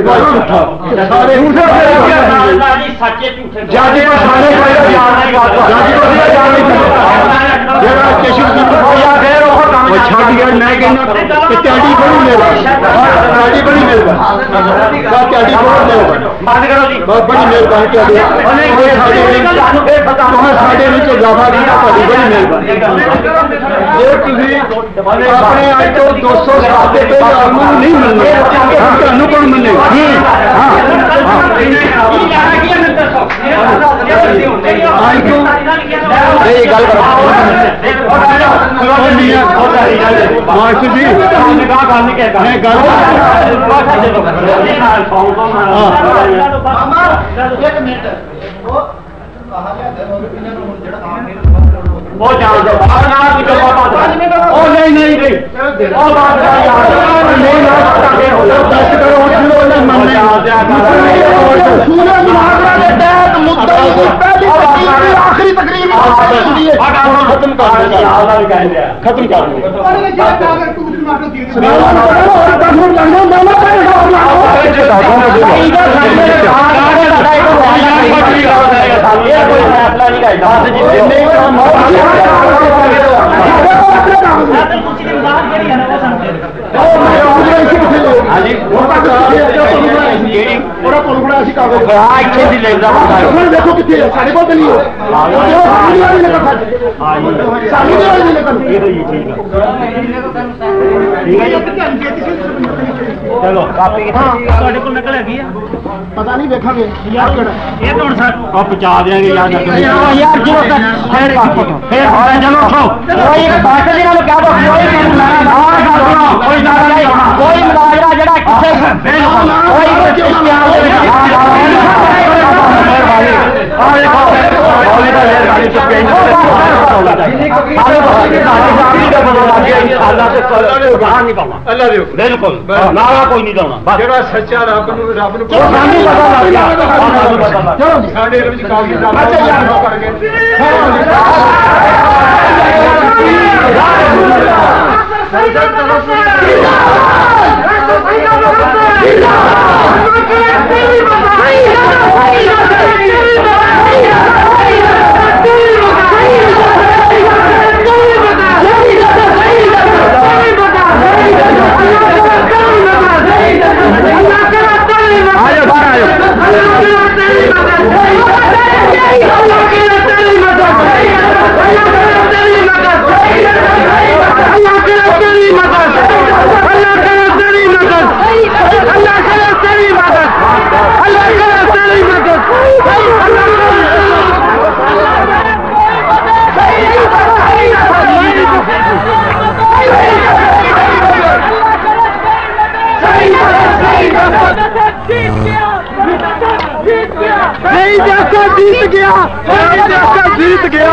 اپنے آج تو 200 سال کے نہیں ملنے کون ملے ماسٹر جی آخری تقریر ختم کر دیکھو کتنے سارے کو چلو نکل ہے پتا نہیں دیکھا گے پہنچا دیں گے کوئی بالکل نارا کوئی نہیں لاؤنا جڑا سچا رب نو ساڈے علم وچ کافی کر گئے جیت گیا جیت گیا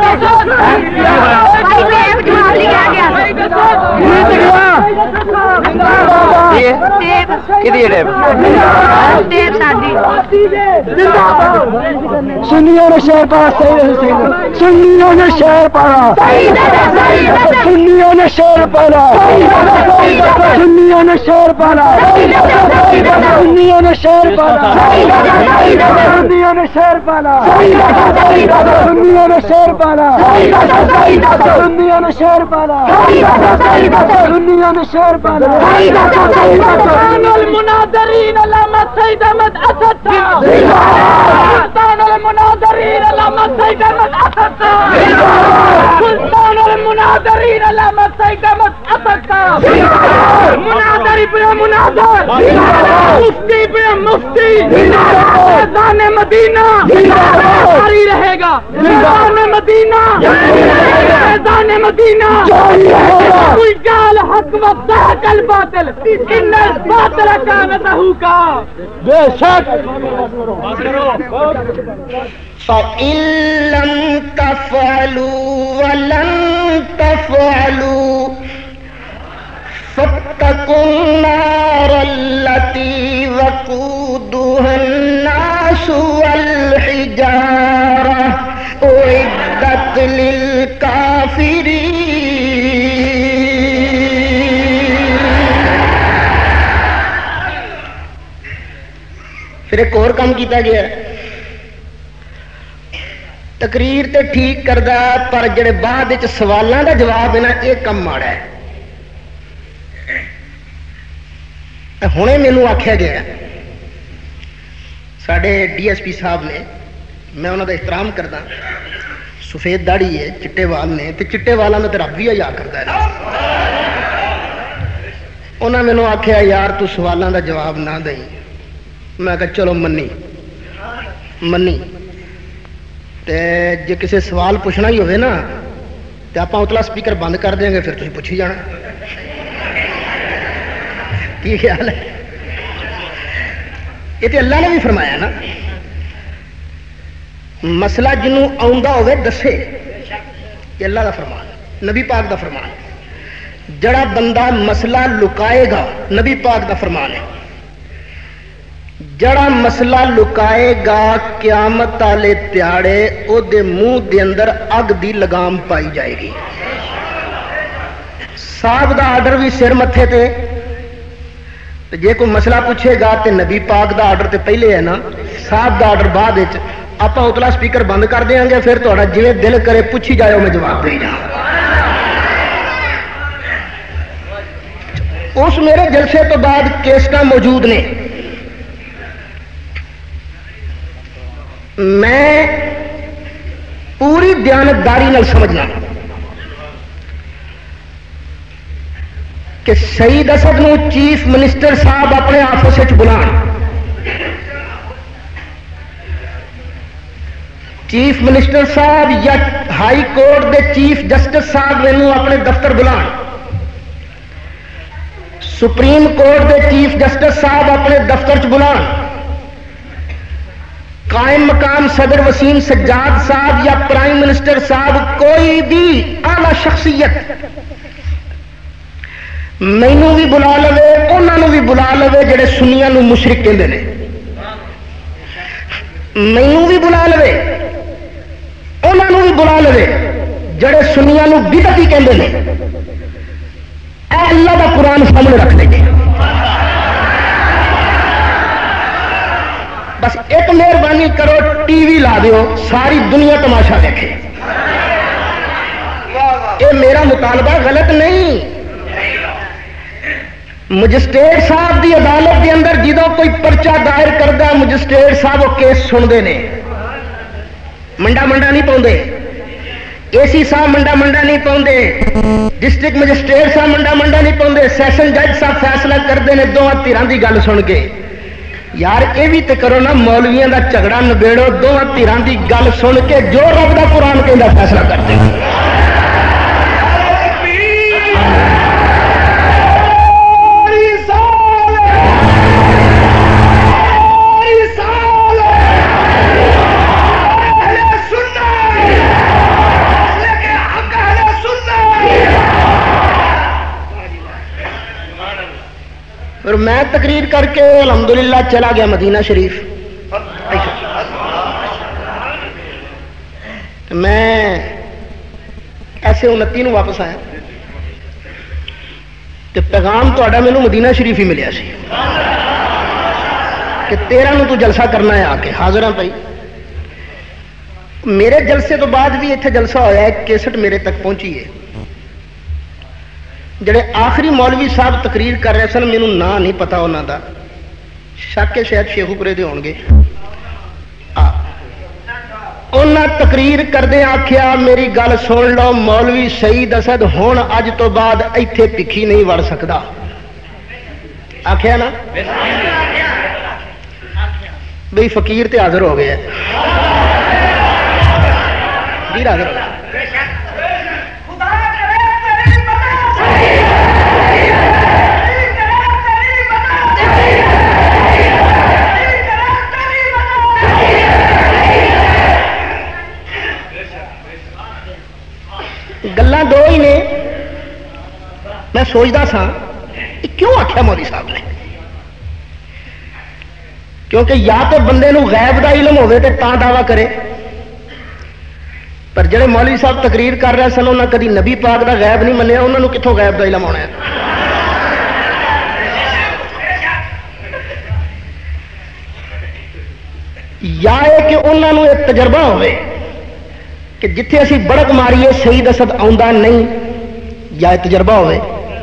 سنیوں نے شہر پڑا سنیوں نے شہر پڑا سنیوں نے شہر پڑا سنیوں نے شہر پڑا سنیوں نے شہر پڑا سنیوں نے شہر پالا سنیوں نے شہر پالا سنیوں نے شہر پالا سنیوں نے شہر پالا سلطان المناظرین علامت سید احمد اسد تھا سلطان المناظرین علامت سید احمد اسد تھا سلطان المناظرین علامت سید احمد اسد تھا مناظری پہ مناظر مفتی پہ مفتی فیضان مدینہ جاری رہے گا فیضان مدینہ فیضان مدینہ کوئی جال حق وزاق الباطل ان الباطل کان زہوقا بے شک فَإِن لَّمْ تَفْعَلُوا وَلَن تَفْعَلُوا فَاتَّقُوا النَّارَ الَّتِي وَقُودُهَا النَّاسُ وَالْحِجَارَةُ أُعِدَّتْ لِلْكَافِرِينَ. پھر ایک اور کام کیتا گیا تقریر تے ٹھیک کردا پر جڑے بعد وچ سوالاں دا جواب ہے نا یہ کم ماڑا ہے. ہنے مینوں آکھیا گیا ساڈے ڈی ایس پی صاحب نے میں انہاں دا احترام کردا سفید داڑھی ہے چٹے وال نے تے چٹے والاں دا تے رب بھی حیا کردا ہے. انہاں مینوں آکھیا یار تو سوالاں دا جواب نہ دئی. میں کہا چلو منی تے جے کسی سوال پوچھنا ہی ہوئے نا تے آپ اتلا سپیکر بند کر دیں گے پھر تسی پوچھی جانا. کی خیال ہے؟ یہ تو اللہ نے بھی فرمایا نا مسئلہ جنوں آؤندا ہوئے دسے. یہ اللہ دا فرمان نبی پاک دا فرمان. جڑا بندہ مسئلہ لکائے گا نبی پاک دا فرمان ہے جڑا مسئلہ لکائے گا قیامت والے تیاڑے او دے منہ دے اندر اگ دی لگام پائی جائے گی. صاحب دا آرڈر بھی سر متھے تے جے کوئی مسئلہ پوچھے گا تے نبی پاک دا آرڈر تے پہلے ہے نا صاحب دا آرڈر بعد وچ آپ اتلا سپیکر بند کر دیں گے پھر تہاڈا جویں دل کرے پوچھی جائے میں جواب دے جاؤں. اس میرے جلسے تو بعد کیسٹاں موجود نے. میں پوری دیانتداری نال سمجھنا کہ سعید اسد نو چیف منسٹر صاحب اپنے آفس بلان. چیف منسٹر صاحب یا ہائی کورٹ دے چیف جسٹس صاحب مینوں اپنے دفتر بلان. سپریم کورٹ دے چیف جسٹس صاحب اپنے دفتر چ بلان. قائم مقام صدر وسیم سجاد صاحب یا پرائم منسٹر صاحب کوئی بھی اعلی شخصیت مینوں بھی بلا لوے انہوں بھی بلا لوے جڑے سنیاں نو مشرک کہندے نے مینوں بھی بلا لوے انہوں بھی بلا لوے جڑے سنیاں نو بدعتی کہندے نے اے اللہ دا قرآن سامنے رکھ لیں گے بس ایک مہربانی کرو ٹی وی لا دیو ساری دنیا تماشا دیکھے یہ میرا مطالبہ غلط نہیں مجسٹریٹ صاحب دی عدالت کے اندر جدو کوئی پرچہ دائر کرتا مجسٹریٹ صاحب وہ کیس سنتے ہیں منڈا منڈا نہیں پاؤندے اے سی صاحب منڈا منڈا نہیں پاؤندے ڈسٹرکٹ مجسٹریٹ صاحب منڈا منڈا نہیں پاؤندے سیشن جج صاحب فیصلہ کرتے ہیں دونوں دھیروں کی گل سن کے یار یہ بھی تے کرو نا مولویاں دا جھگڑا نبیڑو دونوں دھیروں کی گل سن کے جو رب دا قرآن کہندا فیصلہ کرتے ہیں اور میں تقریر کر کے الحمدللہ چلا گیا مدینہ شریف میں ایسے 29 نو واپس آیا کہ پیغام تہاڈا مینوں مدینہ شریف ہی ملیا سی کہ 13 نو تو جلسہ کرنا ہے آ کے حاضر ہاں بھائی میرے جلسے تو بعد بھی اتنے جلسہ ہویا ہے کیسٹ میرے تک پہنچی ہے جڑے آخری مولوی صاحب تقریر کر رہے سن مینوں نام نہیں پتا انہوں دا شک کے شاید شیخو پورے دے ہون گے انہاں تقریر کردے آکھیا میری گل سن لو مولوی سعید اسد ہن اج تو بعد ایتھے پکھی نہیں وڑ سکدا آکھیا نا بھئی فقیر تے حاضر ہو گئے حاضر ہو گئے گلاں دو ہی نے میں سوچتا سا کیوں آخیا مولوی صاحب نے کیونکہ یا تو بندے نو غیب دا علم ہوے تے تاں دعویٰ کرے پر جڑے مولوی صاحب تقریر کر رہے سن انہاں کدی نبی پاک دا غیب نہیں منیا انہاں نو کتھوں غیب دا علم ہونا ہے یا کہ انہاں نو ایک تجربہ ہوے کہ جتھے اسی بڑک ماریے سعید اسد آندا نہیں یا تجربہ ہوئے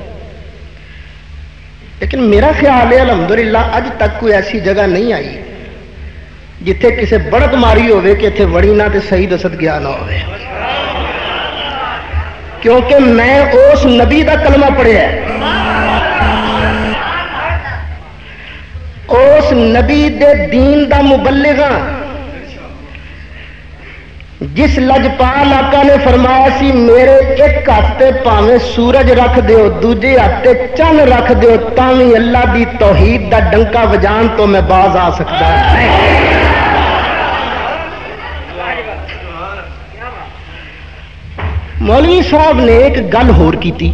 لیکن میرا خیال ہے الحمدللہ اج تک کوئی ایسی جگہ نہیں آئی جتھے کسے بڑک ماری ہوئے کہ اتنے وڑی نہ تے سعید اسد گیا نہ ہوئے کیونکہ میں اس نبی دا کلمہ پڑھیا ہے اس نبی دے دین دا مبلغ ہاں جس لجپال آقا نے فرمایا سی میرے ایک ہاتھے پاویں سورج رکھ دیو دوجے ہاتھے چن رکھ دیو تاویں اللہ دی توحید دا ڈنکا وجان تو میں باز آ سکتا مولوی صاحب نے ایک گل ہور کی تھی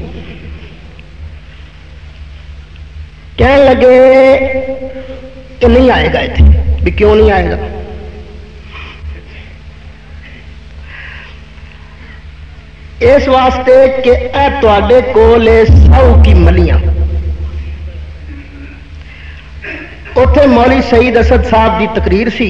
کہنے لگے کہ نہیں آئے گا اتنے بھی کیوں نہیں آئے گا اس واسطے کہ اے تواڈے کول سو کی ملیاں اوتھے مولوی سعید اسد صاحب دی تقریر سی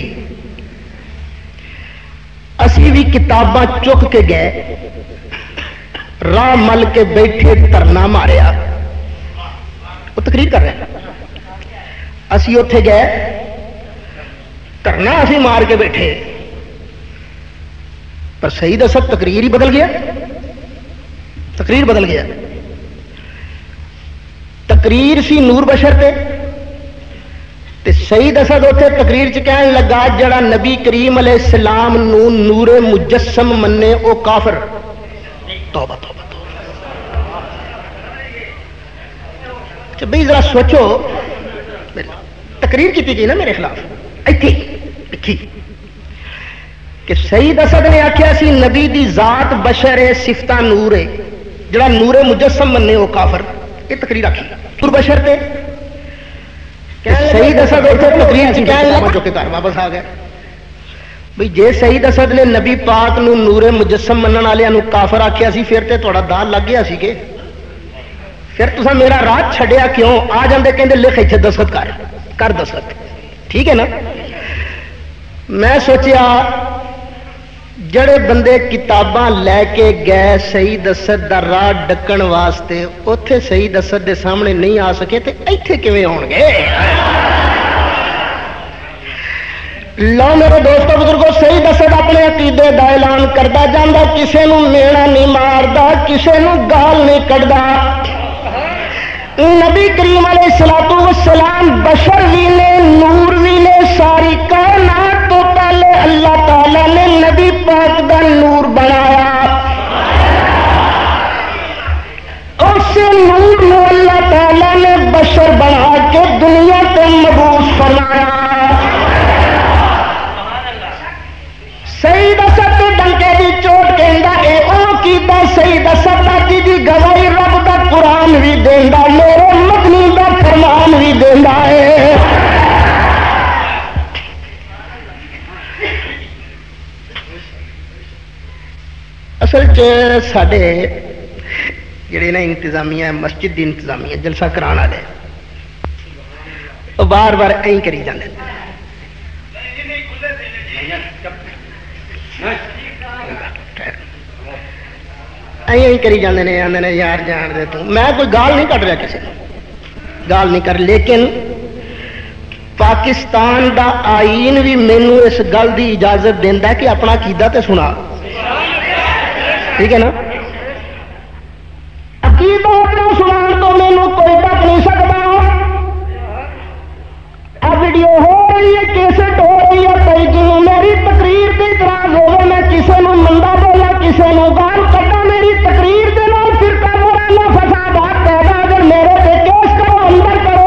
اسی بھی کتاباں چک کے گئے راہ مل کے بیٹھے دھرنا ماریا وہ تقریر کر رہے ہیں اسی اوتھے گئے دھرنا اسی مار کے بیٹھے پر سعید اسد تقریر ہی بدل گیا تقریر بدل گیا تقریر سی نور بشر تے سعید اسد اتنے تقریر چ کہنے لگا جڑا نبی کریم علیہ السلام نو نور مجسم منے او کافر توبہ توبہ توبہ بھائی ذرا سوچو تقریر کی گئی نا میرے خلاف ایتھے لکھی کہ سید اسد نے آخیا سی نبی دی ذات بشر ہے صفتہ نور ہے جڑا نور مجسم مننے وہ کافر. یہ تقریر آخی نور بشر تے سید اسد تقریر چکے گھر واپس آ گئے بھئی جے سید اسد نے نبی پاک نو نور مجسم منن والےاں نو کافر آخیا سی پھر تے تہاڈا دال لگ گیا سی کہ پھر تساں میرا راہ چھڈیا کیوں؟ آ جاندے کہندے لکھ ایتھے دستخط کر دستخط. ٹھیک ہے نا. میں سوچیا جڑے بندے کتاباں لے کے گئے سید اسد دا راہ ڈکن واسطے اوتھے سید اسد دے سامنے نہیں آ سکے تے ایتھے کیویں آن گے؟ لو میرے دوستو بزرگو سید اسد اپنے عقیدے دا اعلان کردا جاندا کسے نو مینا نہیں ماردا کسے نو گال نہیں کڈدا. نبی کریم علیہ الصلوۃ والسلام بشر بھی نے نور بھی نے ساری کائنات تو پہلے اللہ تعالی نے نبی پاک دا نور بنایا. اس نور نو اللہ تعالی نے بشر بنا کے دنیا تے مبعوث فرمایا. سید اسد کے ڈنکے دی چوٹ کہندا اے او کیتا سید اسد دی گواہی رب دا قرآن بھی دیندا میرے مدنی دا فرمان بھی دیندا ہے. اصل چ ساڈے جڑے نا انتظامیہ مسجد دی انتظامیہ جلسہ کران والے وہ بار بار ایਂ کری جاندے کری جاندے نے آندے نے یار جان دے تو میں کوئی گال نہیں کٹ رہا کسی گال نہیں کر لیکن پاکستان دا آئین بھی مینوں اس گل دی اجازت دیندا ہے کہ اپنا عقیدہ تے سنا. ٹھیک ہے نا. عقیدہ اپنا سنان تو مینوں کوئی ڈک نہیں سکتا. اب ویڈیو ہو رہی ہے کیسٹ ہو رہی ہے کئی جنوں میری تقریر تے اعتراض ہوگا میں کسی نو مندا بولا کسی نو گال کٹا میری تقریر دے نال فرقہ وارانہ فسادات پیدا اگر میرے تے کیس کرو اندر کرو.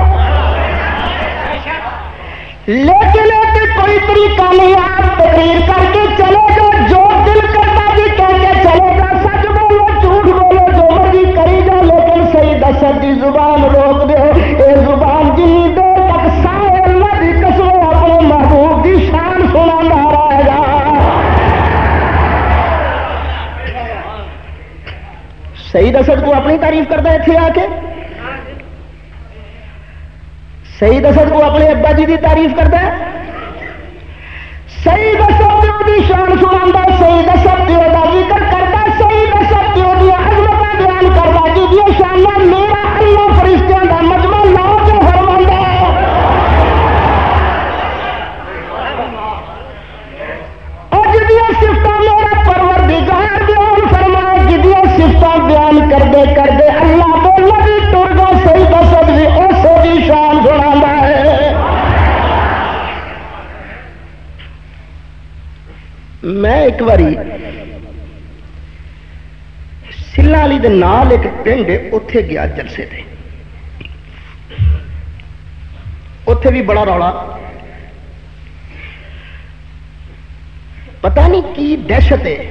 لیکن کوئی طریقہ نہیں آپ تقریر کر کے چلے گا جو دل کرتا بھی کہہ کے چلے گا سچ بولو جھوٹ بولو جو مرضی کری جا لیکن سید اسد دی زبان روک دے. اے زبان جنی دیر تک سائے اللہ دی قسم اپنے محبوب دی شان سنا رہے گا. سید اسد کو اپنی تعریف کرتا ہے اتنے آ کے سید اسد کو اپنے ابا جی کی تعریف کرتا ہے. سید اسد کی شان سنا سید اسد کا ذکر کرتا سید اسد کی عظمت بیان کرتا جی شان میرا اللہ فرشتوں کا مجمع لا کے فرماتا ہے. اور جدیاں صفت میرا پروردگار بیان فرمایا جدیاں صفت بیان کرتے اللہ بولنا بھی ٹر گا سید اسد بھی اس کی شان سنا ہے. میں ایک باری سلا علی دے نال ایک پنڈ اتے گیا جلسے تے اتے بھی بڑا رولا پتہ نہیں کی دہشت ہے.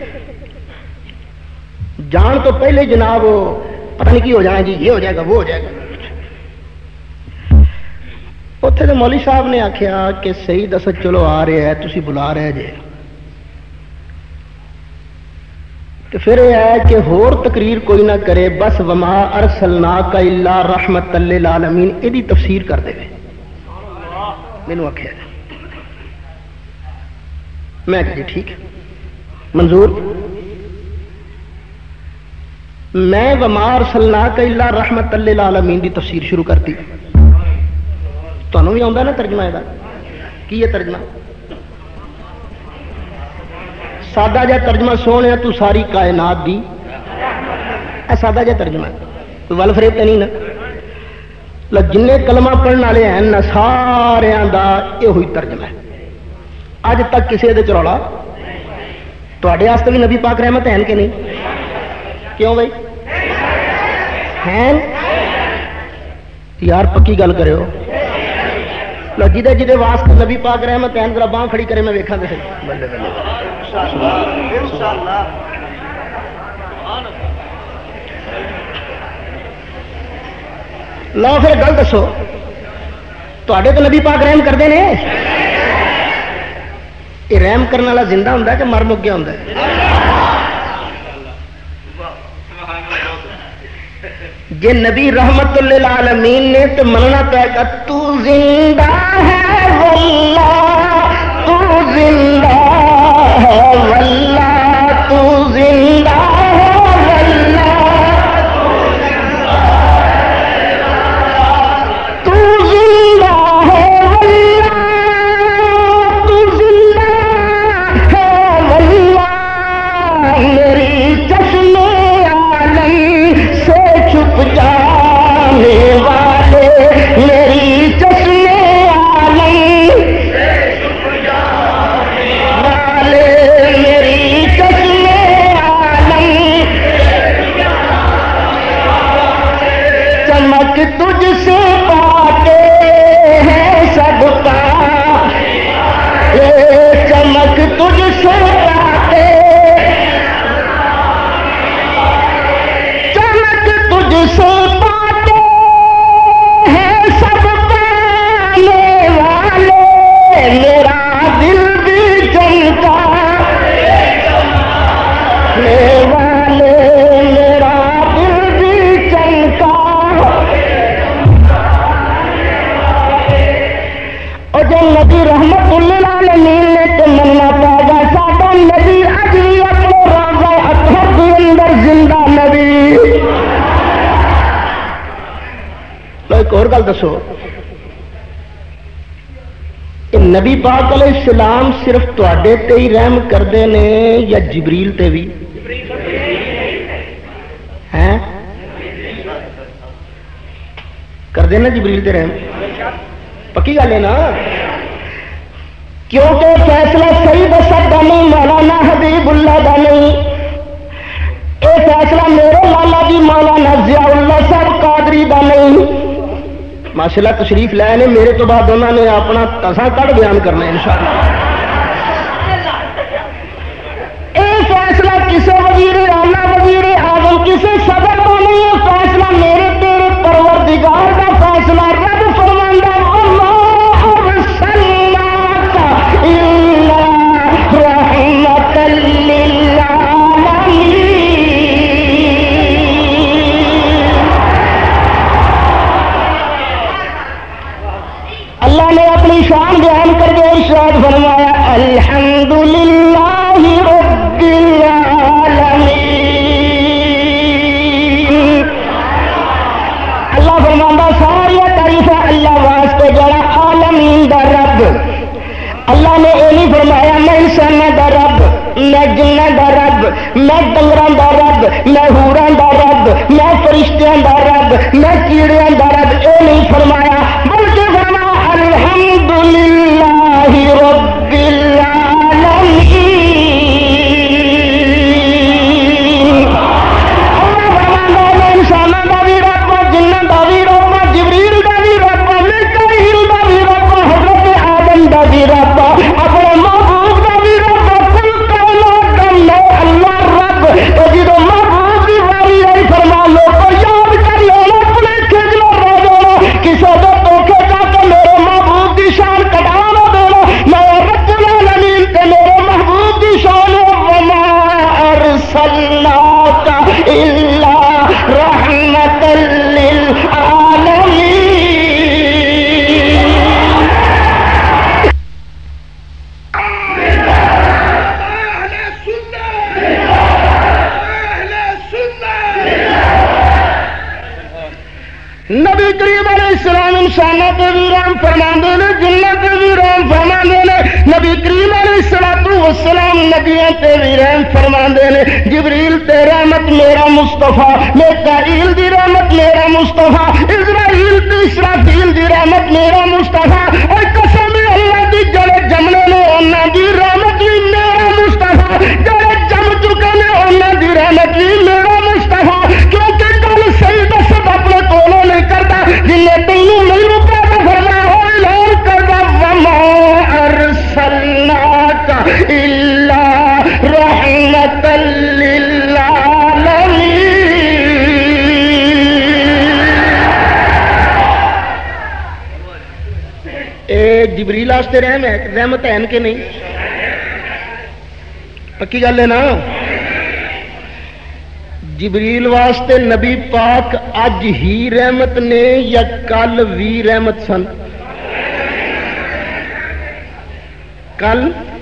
جان تو پہلے جناب پتہ نہیں کی ہو جانا جی یہ ہو جائے گا وہ ہو جائے گا. اتنے تو مولوی صاحب نے آخیا کہ سید اسد چلو آ رہے ہیں تسی بلا رہے جے تو پھر یہ ہے کہ ہور تقریر کوئی نہ کرے بس وما ارسلناک الا رحمت للعالمین یہ تفسیر کر دے. مینوں آخیا میں کہ جی ٹھیک منظور. میں وما ارسلناک الا رحمت للعالمین دی تفسیر شروع کرتی. تمہیں بھی آتا نا ترجمہ یہ کی ہے ترجمہ سادہ جا ترجمہ سونے تو ساری کائنات دی سادہ جا ترجمہ کوئی ول فریب تو نہیں نا. جن کلمہ پڑھنے والے ہیں نہ سارے دا یہ ہوئی ترجمہ ہے. اج تک کسی دے چرولا تے واسطے بھی نبی پاک رحمت ہیں کہ نہیں؟ کیوں بھائی ہیں یار پکی گل کرو. لو جدے جدے واسطے نبی پاک رحمت ہے ذرا باں کھڑی کرے میں ویکھاں تے بلے بلے انشاءاللہ لو پھر گل دسو تے تو نبی پاک رحم کرتے ہیں یہ رحم کرنے والا زندہ ہوں کہ مر مک گیا ہوں جی نبی رحمت للعالمین نے تو مننا پائے گا تو زندہ ہے واللہ تو زندہ ہے واللہ تو زندہ ہے واللہ تو زندہ ہے واللہ تو زندہ ہے واللہ میری چشمے عالم سے چھپ جانے والے میری چشمے عالم سے چھپ جانے والے میری چشمے عالم چمک تجھ سے پاتے ہیں سب کا چمک تجھ سے پاتے چمک تجھ سے پاتے ہیں سب پانے والے میرا دل بھی چمکا والے میرا دل بھی چمکا اور جو نبی رحمت للعالمین نے تو مننا پائے گا سادہ نبی اج بھی اپنے روضہ اطہر کے اندر زندہ نبی تو ایک اور گل دسو نبی پاک علیہ السلام صرف تواڈے تے ہی رحم کردے نے یا جبریل تے بھی ہیں کردے نا جبریل تے رحم پکی گل ہے نا کیونکہ فیصلہ صحیح دسد کا نہیں مولانا حبیب اللہ کا نہیں یہ فیصلہ میرے لالا جی مولانا ضیاء اللہ صاحب قادری کا نہیں ماشاءاللہ تشریف لائے نے میرے تو بعد انہوں نے اپنا تسا کڑ بیان کرنا انشاءاللہ یہ فیصلہ کسی وزیر اعلیٰ وزیر اعظم کسی صدر کا نہیں ہے فیصلہ میرے تیرے پروردگار کا فیصلہ رب فرماندا رحمت للعالمین اللہ نے اپنی شان بیان کر کے ارشاد فرمایا الحمدللہ رب العالمین اللہ فرماتا ساری تعریف اللہ واسطے جڑا عالمین دا رب اللہ نے یہ نہیں فرمایا میں انسانوں دا رب میں جنہ دا رب میں ڈنگراں دا رب میں ہوراں دا رب میں فرشتیاں دا رب میں کیڑیاں دا رب یہ نہیں فرمایا بلکہ فرمایا الحمدللہ رب العالمین اللہ فرماتا میں انسانوں دا بھی رب جنہ دا بھی رب جبریل دا بھی رب میکائیل دا بھی رب حضرت آدم دا بھی رب اپنے محبوب دا بھی رب کل کائنات دا میں اللہ رب تو جدو محبوب دی واری آئی فرما لو تو یاد کر لینا اپنے کھجلو رہ دینا کسی دو دھوکے کا کے میرے محبوب دی شان کٹا نہ دینا میں رب العالمین تے میرے محبوب دی شان وما ارسلناک الا رحمت للعالمین نبی کریم علیہ السلام انسانوں کے بھی رحم فرماندے نے جنت کے بھی رحم فرماندے نے نبی کریم علیہ السلام نبیوں تے بھی رحم فرماندے نے جبریل تے رحمت میرا مصطفیٰ میکائیل دی رحمت میرا مصطفیٰ اسرائیل تے اسرافیل دی رحمت میرا مصطفیٰ اور قسم اللہ دی جڑے جمنے نے انہاں دی رحمت بھی میرا مصطفیٰ جڑے جم چکے نے انہاں دی رحمت بھی میرا مصطفیٰ کیونکہ گل صحیح دس اپنے کولوں نہیں کرتا جن نے تینوں نہیں روکا تو فرمایا ہو اعلان کرتا جبریل واسطے رحمت ہے کہ نہیں؟ پکی گل ہے نا؟ جبریل واسطے نبی پاک اج ہی رحمت نے یا کل بھی رحمت سن؟ کل